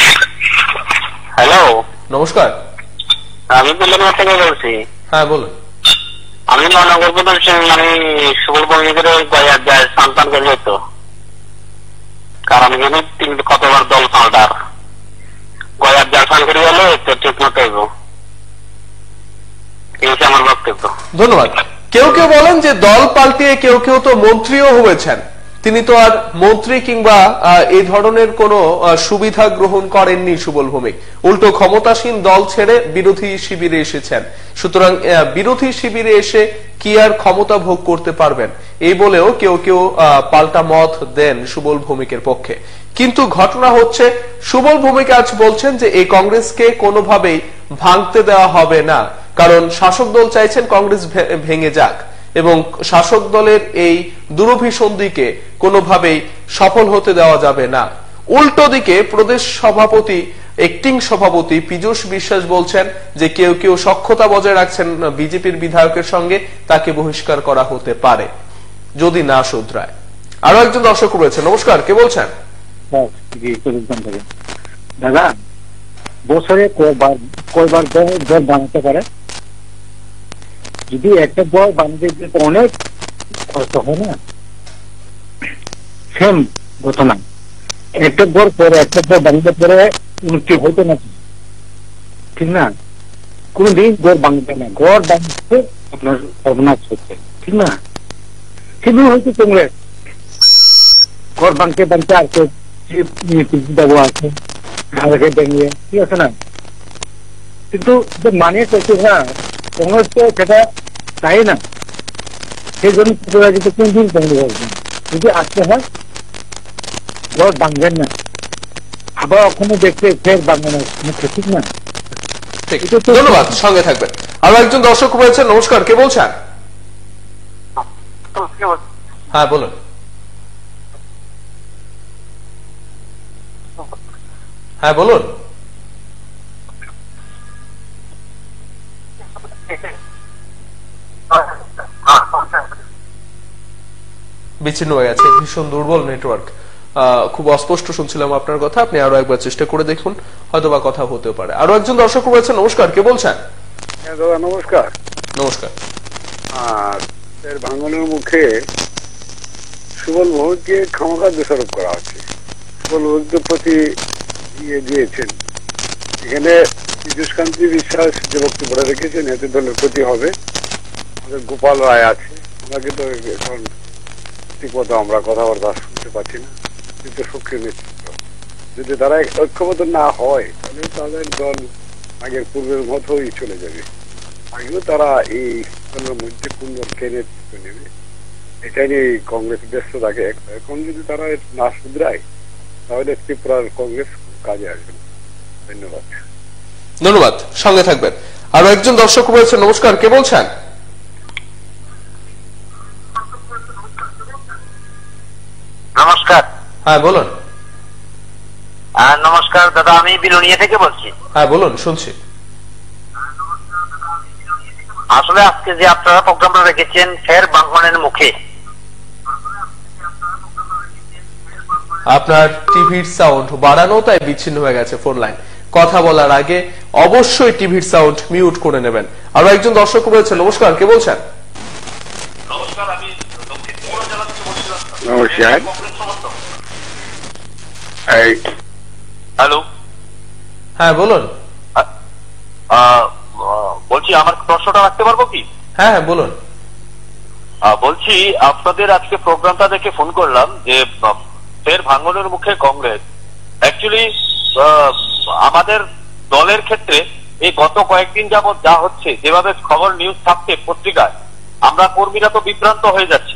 হ্যালো, নমস্কার, আমি বললাম থেকে বলছি। হ্যাঁ বলুন। আমি মহানগর প্রদেশ মানে সুবল ভৌমিকের সন্তান করে হতো, কারণ এখানে তিন কতবার দল পাল্টার গয়ার জালসান করে গেলে তো ঠিক মতো হইব, এই আমার বক্তব্য। ধন্যবাদ। কেউ কেউ বলেন যে দল পাল্টিয়ে কেউ কেউ তো মন্ত্রীও হয়েছেন, তিনি তো আর মন্ত্রী কিংবা এই ধরনের কোন সুবিধা গ্রহণ করেননি সুবল ভৌমিক, উল্টো ক্ষমতাসীন দল ছেড়ে বিরোধী শিবিরে এসেছেন। সুতরাং বিরোধী শিবিরে এসে কি আর ক্ষমতা ভোগ করতে পারবেন, এই বলেও কেউ কেউ পাল্টা মত দেন সুবল ভৌমিকের পক্ষে। কিন্তু ঘটনা হচ্ছে সুবল ভৌমিক আজ বলছেন যে এই কংগ্রেসকে কোনোভাবেই ভাঙতে দেওয়া হবে না, কারণ শাসক দল চাইছেন কংগ্রেস ভেঙে যাক এবং শাসক দলের এই দুরভিসন্ধিকে কোনোভাবেই সফল হতে দেওয়া যাবে না। উল্টো দিকে প্রদেশ সভাপতি একটিং সভাপতি পীযূষ বিশ্বাস বলছেন যে কেউ কেউ সখ্যতা বজায় রাখছেন বিজেপির বিধায়কের সঙ্গে, তাকে বহিষ্কার করা হতে পারে যদি না শুধরায়। আরো একজন দর্শক রয়েছে, নমস্কার, কে বলছেন? দাদা, বছরে কয়বার কয়বার দর বানাতে পারে? যদি একটা দর বানাতে অনেক কষ্ট হয় না, সেম ঘটনা। একটা দর পরে একটা দর বানাতে পরে উন্নতি হতো না, ঠিক না? কোনদিন গড় বানাতে না, গড় বানাতে আপনার সর্বনাশ হচ্ছে, ঠিক না? সেগুলো হয়তো কংগ্রেস গড় বানতে বানতে আর দেবো আছে ভেঙে, ঠিক আছে না? কিন্তু মানে করছে না, কংগ্রেস তো সেটা চাই না, সেই জন্য কোন দিন কংগ্রেস আসবে। যদি আসতে হয় গড় বাঁধবেন না, আবার ওখানে দেখতে ফের বাঁধানোর মুখে, ঠিক না? ধন্যবাদ, সঙ্গে থাকবেন। আরো একজন দর্শক রয়েছে, নমস্কার, কে বলছেন? হ্যাঁ বলুন। হ্যাঁ বলুন। বিচ্ছিন্ন হয়ে গেছে, ভীষণ দুর্বল নেটওয়ার্ক, খুব অস্পষ্ট শুনছিলাম আপনার কথা। আপনি আরো একবার চেষ্টা করে দেখুন, হয়তো বা কথা হতে পারে। আরো একজন দর্শক রয়েছে, নমস্কার, কে বলছেন? দাদা নমস্কার। নমস্কার। আর ভাঙনের মুখে সুবল ভৌমিককে ক্ষমতা দোষারোপ করা হচ্ছে, সুবল ভৌমিকের প্রতি ইয়ে দিয়েছেন। এখানে পীযূষকান্তি বিশ্বাস যে বক্তব্য রেখেছেন এতে দলের ক্ষতি হবে, আমাদের গোপাল রায় আছে, ওনাকে তো এখন ঠিক মতো আমরা কথাবার্তা শুনতে পাচ্ছি না, কিন্তু সক্রিয় নেতৃত্ব। যদি তারা ঐক্যবদ্ধ না হয় তাহলে তাদের দল আগের পূর্বের মতোই চলে যাবে। আগেও তারা এই দলের মধ্যে কোন দলকে নেতৃত্ব নেবে এটাই নিয়ে কংগ্রেস ব্যস্ত থাকে। এখন যদি তারা না শুধরায় তাহলে ত্রিপুরার কংগ্রেস কাজে আসবে। ধন্যবাদ। ধন্যবাদ, সঙ্গে থাকবেন। আরো একজন দর্শক রয়েছে, নমস্কার, কে বলছেন? নমস্কার। হ্যাঁ বলুন। নমস্কার দাদা, আমি বিলোনিয়া থেকে বলছি। হ্যাঁ বলুন, শুনছি। আসলে আজকে যে আপনারা প্রোগ্রামটা রেখেছেন ফের ভাঙনের মুখে, আপনার টিভির সাউন্ড বাড়ানো, তাই বিচ্ছিন্ন হয়ে গেছে ফোন লাইন। কথা বলার আগে অবশ্যই টিভির সাউন্ড মিউট করে নেবেন। আরো একজন দর্শক রয়েছে, নমস্কার, কে বলছেন? নমস্কার, আমি দক্ষিণ ত্রিপুরা জেলা থেকে বলছিলাম। নমস্কার। হ্যালো, হ্যাঁ বলুন। বলছি আমার প্রশ্নটা রাখতে পারবো কি? হ্যাঁ হ্যাঁ বলুন। বলছি আপনাদের আজকে প্রোগ্রামটা দেখে ফোন করলাম যে ফের ভাঙনের মুখে কংগ্রেস। অ্যাকচুয়ালি আমাদের দলের ক্ষেত্রে এই গত কয়েকদিন যাবৎ যা হচ্ছে, যেভাবে খবর নিউজ থাকছে পত্রিকায়, আমরা কর্মীরা তো বিভ্রান্ত হয়ে যাচ্ছি।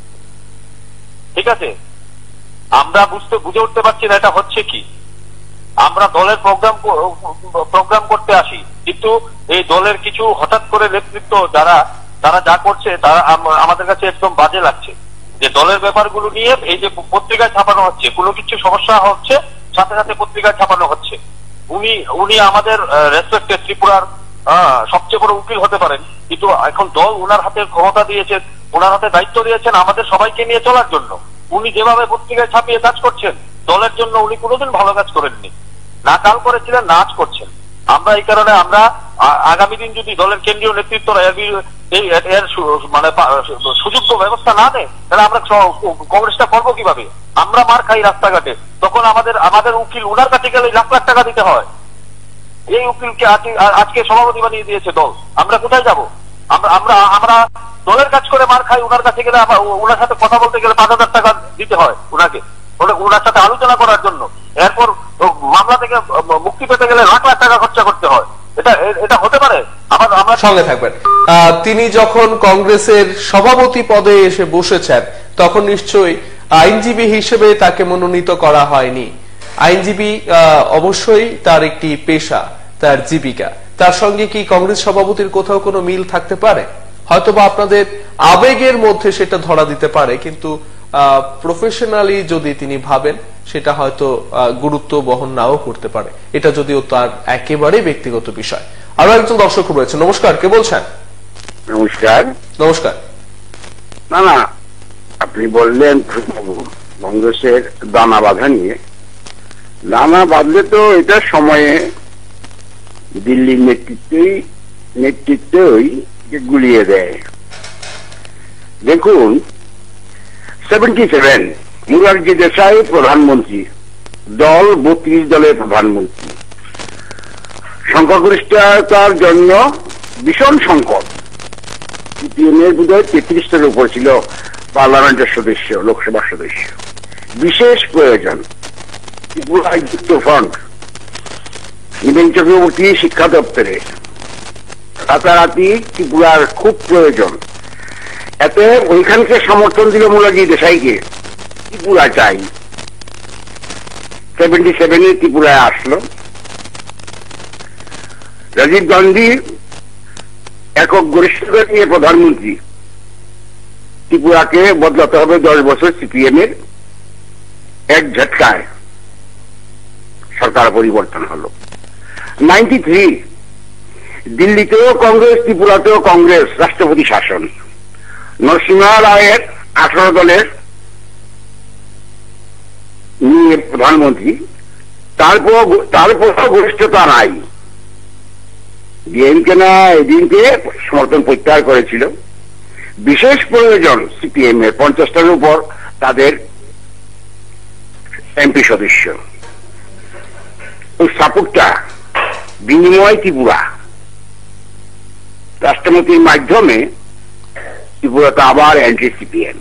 ঠিক আছে, আমরা বুঝতে বুঝে উঠতে পারছি না এটা হচ্ছে কি। আমরা দলের প্রোগ্রাম প্রোগ্রাম করতে আসি, কিন্তু এই দলের কিছু হঠাৎ করে নেতৃত্ব যারা তারা যা করছে তারা আমাদের কাছে একদম বাজে লাগছে। যে দলের ব্যাপারগুলো নিয়ে এই যে পত্রিকায় ছাপানো হচ্ছে, কোনো কিছু সমস্যা হচ্ছে সাথে সাথে পত্রিকায় ছাপানো হচ্ছে। উনি উনি আমাদের রেসপেক্টেড ত্রিপুরার সবচেয়ে বড় উকিল হতে পারেন, কিন্তু এখন দল উনার হাতে ক্ষমতা দিয়েছেন, উনার হাতে দায়িত্ব দিয়েছেন আমাদের সবাইকে নিয়ে চলার জন্য। উনি যেভাবে পত্রিকায় ছাপিয়ে কাজ করছেন দলের জন্য, উনি কোনোদিন ভালো কাজ করেননি, না কাল করেছিলেন না আজ করছেন। আমরা এই কারণে আমরা আগামী দিন যদি দলের কেন্দ্রীয় নেতৃত্বরা এর মানে সুযোগ্য ব্যবস্থা না দেয় তাহলে আমরা কংগ্রেসটা করবো কিভাবে? আমরা মার খাই রাস্তাঘাটে, তখন আমাদের আমাদের উকিল উনার কাছে গেলে লাখ লাখ টাকা দিতে হয়। এই উকিলকে আজকে সভাপতি বানিয়ে দিয়েছে দল, আমরা কোথায় যাব? আমরা আমরা আমরা দলের কাজ করে মার খাই, উনার কাছে গেলে উনার সাথে কথা বলতে গেলে পাঁচ হাজার টাকা দিতে হয় উনাকে, উনার সাথে আলোচনা করার জন্য। এরপর মামলা থেকে মুক্তি পেতে গেলে লাখ লাখ টাকা খরচা করতে হয়। এটা এটা হতে পারে? আবার আমরা সঙ্গে থাকবেন। তিনি যখন কংগ্রেসের সভাপতি পদে এসে বসেছেন তখন নিশ্চয়ই আইনজীবী হিসেবে তাকে মনোনীত করা হয়নি। আইনজীবী অবশ্যই তার একটি পেশা, তার জীবিকা। তার সঙ্গে কি কংগ্রেস সভাপতির কোথাও কোনো মিল থাকতে পারে? হয়তোবা আপনাদের আবেগের মধ্যে সেটা ধরা দিতে পারে, কিন্তু প্রফেশনালি যদি তিনি ভাবেন সেটা হয়তো গুরুত্ব বহন নাও করতে পারে। এটা যদিও তার একেবারে ব্যক্তিগত বিষয়। আরো একজন দর্শক রয়েছে, নমস্কার, কে বলছেন? নমস্কার। নমস্কার। না না, আপনি বললেন কংগ্রেসের দানা বাঁধা নিয়ে। দানা বাঁধলে তো এটা সময়ে দিল্লির নেতৃত্বই নেতৃত্বই গুলিয়ে দেয়। দেখুন, সেভেন্টি সেভেন মুরারজি দেশাই প্রধানমন্ত্রী, দল বত্রিশ দলের প্রধানমন্ত্রী, সংখ্যাগরিষ্ঠতার জন্য ভীষণ সংকট। সিপিএমের বোধহয় তেত্রিশটার উপর ছিল পার্লামেন্টের সদস্য, লোকসভার সদস্য। বিশেষ প্রয়োজন ত্রিপুরায় যুক্ত ফ্রন্ট, নিবেন চক্রবর্তী শিক্ষা দপ্তরে, রাতারাতি ত্রিপুরার খুব প্রয়োজন। এতে ওইখানকে সমর্থন দিল মুরারজি দেশাইকে। ত্রিপুরা চাই। সেভেন্টি সেভেনে ত্রিপুরায় আসলো। রাজীব গান্ধী একক গরিষ্ঠতা নিয়ে প্রধানমন্ত্রী। ত্রিপুরাকে বদলাতে হবে দশ বছর সিপিএম এর, এক ঝটকায় সরকার পরিবর্তন হলো। নাইনটি থ্রি দিল্লিতেও কংগ্রেস, ত্রিপুরাতেও কংগ্রেস, রাষ্ট্রপতি শাসন। নরসিংহ রায়ের আঠারো দলের নিয়ে প্রধানমন্ত্রী, তারপর তারপর গরিষ্ঠতা নাই। ডিএমকে না এদিনকে সমর্থন প্রত্যাহার করেছিল। বিশেষ প্রয়োজন সিপিএম এর, পঞ্চাশটার উপর তাদের এমপি সদস্য। ওই সাপোর্টটা বিনিময় ত্রিপুরা রাষ্ট্রপতির মাধ্যমে ত্রিপুরাতে আবার অ্যান্টি সিপিএম।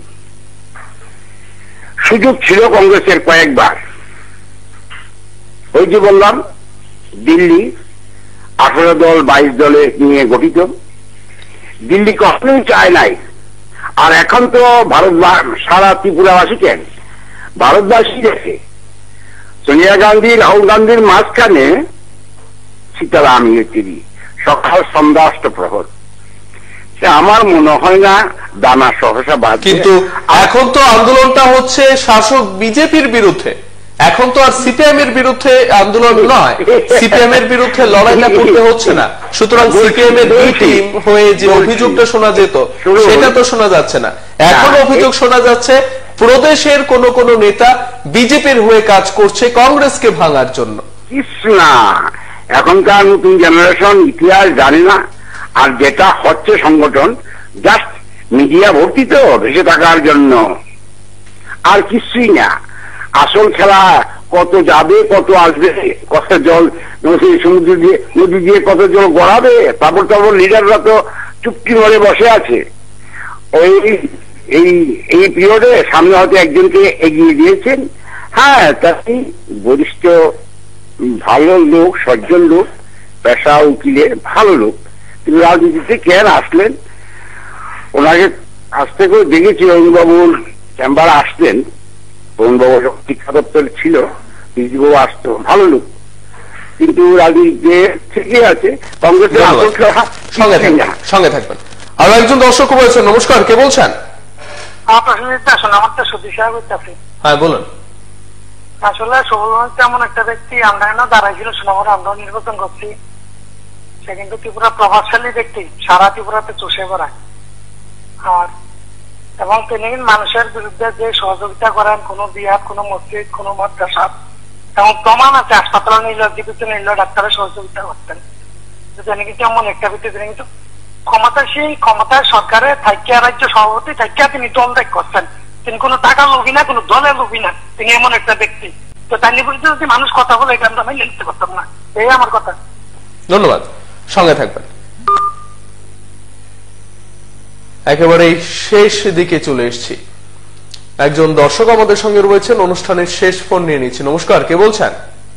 সুযোগ ছিল কংগ্রেসের কয়েকবার, ওই যে বললাম দিল্লি আঠারো দল বাইশ দলে নিয়ে গঠিত, দিল্লি কখনোই চায় নাই। আর এখন তো ভারত সারা ত্রিপুরাবাসী কেন ভারতবাসী দেখে সোনিয়া গান্ধী রাহুল গান্ধীর মাঝখানে সীতারাম ইয়েচুরি সকাল সন্ধ্যা অষ্টপ্রহর, সে আমার মনে হয় না দানা সহসা বাদ। কিন্তু এখন তো আন্দোলনটা হচ্ছে শাসক বিজেপির বিরুদ্ধে, এখন তো আর সিপিএম এর বিরুদ্ধে আন্দোলন নয়, সিপিএম এর বিরুদ্ধে লড়াইটা করতে হচ্ছে না। সুতরাং সিপিএম এর দুই টিম হয়ে যে অভিযোগটা শোনা যেত সেটা তো শোনা যাচ্ছে না। এখন অভিযোগ শোনা যাচ্ছে প্রদেশের কোন কোন নেতা বিজেপির হয়ে কাজ করছে কংগ্রেসকে ভাঙার জন্য। কিছু না, এখনকার নতুন জেনারেশন ইতিহাস জানে না, আর যেটা হচ্ছে সংগঠন জাস্ট মিডিয়া ভর্তি তো ভেসে থাকার জন্য, আর কিছুই না। আসল খেলা কত যাবে কত আসবে, কত জল সমুদ্র দিয়ে নদী দিয়ে কত জল গড়াবে, তারপর তারপর লিডাররা তো চুপটি মরে বসে আছে। ওই এই এই পিরিয়ডে সামনে হয়তো একজনকে এগিয়ে দিয়েছেন, হ্যাঁ তাই বরিষ্ঠ ভালো লোক, সজ্জন লোক, পেশা উকিলের ভালো লোক, কিন্তু রাজনীতিতে কেন আসলেন? ওনাকে আসতে করে দেখেছি অরুণবাবুর চেম্বারে আসতেন, অরুণবাবু শিক্ষা দপ্তরে ছিল, বিজবাবু আসতো, ভালো লোক, কিন্তু রাজনীতিতে থেকে আছে কংগ্রেসের আসল খেলা। সঙ্গে থাকবেন সঙ্গে থাকবেন আরো একজন দর্শক রয়েছেন। নমস্কার, কে বলছেন? হ্যাঁ বলুন। আসলে সবল এমন একটা ব্যক্তি, আমরা না দাঁড়াইছিল সোনামুড়ে, আমরা নির্বাচন করছি, সে কিন্তু ত্রিপুরা প্রভাবশালী ব্যক্তি, সারা ত্রিপুরাতে চষে বেড়ায়। আর এবং তিনি মানুষের বিরুদ্ধে যে সহযোগিতা করেন, কোন বিহার, কোন মসজিদ, কোন মাদ্রাসা, এবং প্রমাণ আছে হাসপাতাল নিল, জীবিত নিল, ডাক্তারের সহযোগিতা করতেন। তিনি কিন্তু এমন একটা ব্যক্তি, তিনি কিন্তু ক্ষমতাশীল ক্ষমতায় সরকারের থাকিয়া রাজ্য সভাপতি থাকিয়া তিনি দল ত্যাগ করছেন। তিনি কোনো টাকা লোভী না, কোনো দলের লোভী না, তিনি এমন একটা ব্যক্তি। তো তার বিরুদ্ধে যদি মানুষ কথা বলে এটা আমরা মেনে নিতে পারতাম না, এই আমার কথা। ধন্যবাদ, সঙ্গে থাকবেন। একেবারে শেষ দিকে চলে এসেছি, একজন দর্শক আমাদের সঙ্গে রয়েছেন, অনুষ্ঠানের শেষ ফোন নিয়ে নিচ্ছি। নমস্কার, কে বলছেন?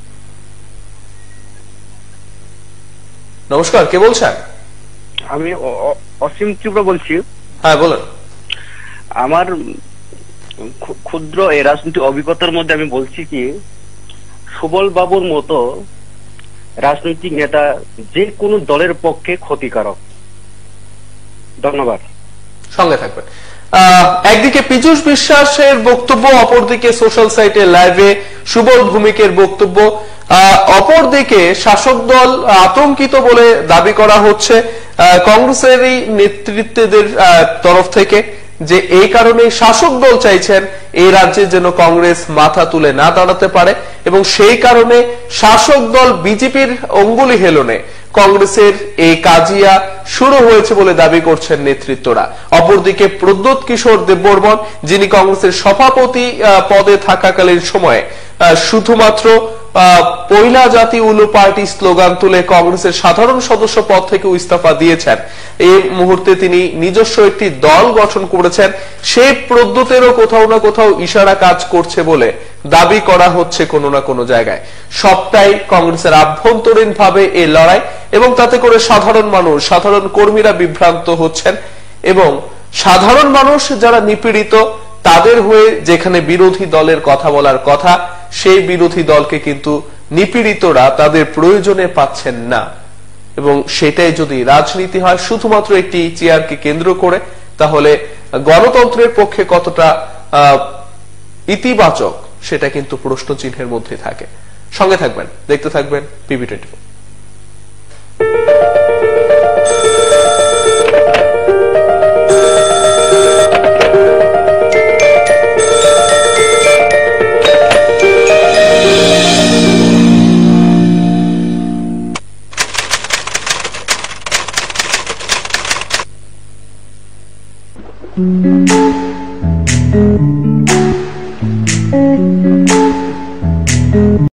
নমস্কার, কে বলছেন? আমি অসীম ত্রিপুরা বলছি। হ্যাঁ বলুন। আমার ক্ষুদ্র এই রাজনৈতিক অভিজ্ঞতার মধ্যে আমি বলছি কি, সুবল বাবুর মতো রাজনৈতিক নেতা যে কোনো দলের পক্ষে ক্ষতিকারক। ধন্যবাদ, সঙ্গে থাকবেন। একদিকে পীযূষ বিশ্বাসের বক্তব্য, অপরদিকে সোশ্যাল সাইটে লাইভে সুবল ভৌমিকের বক্তব্য, অপরদিকে শাসক দল আতঙ্কিত বলে দাবি করা হচ্ছে কংগ্রেসেরই নেতৃত্বদের তরফ থেকে, যে এই কারণে শাসক দল চাইছেন এই রাজ্যে যেন কংগ্রেস মাথা তুলে না দাঁড়াতে পারে, এবং সেই কারণে শাসক দল বিজেপির অঙ্গুলি হেলনে কংগ্রেসের এই কাজিয়া শুরু হয়েছে বলে দাবি করছেন নেতৃত্বরা। অপরদিকে প্রদ্যোৎ কিশোর দেববর্মন, যিনি কংগ্রেসের সভাপতি পদে থাকাকালীন সময়ে শুধুমাত্র পয়লা জাতি উলু পার্টি স্লোগান তুলে কংগ্রেসের সাধারণ সদস্য পদ থেকে ইস্তফা দিয়েছেন। এই মুহূর্তে তিনি নিজস্ব একটি দল গঠন করেছেন। সেই প্রদ্যোতেরও কোথাও না কোথাও ইশারা কাজ করছে বলে দাবি করা হচ্ছে কোনো না কোনো জায়গায়। সবটাই কংগ্রেসের আভ্যন্তরীণ ভাবে এই লড়াই, এবং তাতে করে সাধারণ মানুষ, সাধারণ কর্মীরা বিভ্রান্ত হচ্ছেন, এবং সাধারণ মানুষ যারা নিপীড়িত তাদের হয়ে যেখানে বিরোধী দলের কথা বলার কথা, সেই বিরোধী দলকে কিন্তু নিপীড়িতরা তাদের প্রয়োজনে পাচ্ছেন না। এবং সেটাই যদি রাজনীতি হয় শুধুমাত্র একটি চেয়ারকে কেন্দ্র করে, তাহলে গণতন্ত্রের পক্ষে কতটা ইতিবাচক সেটা কিন্তু প্রশ্ন চিহ্নের মধ্যে থাকে। সঙ্গে থাকবেন, দেখতে থাকবেন পিবি টোয়েন্টি ফোর।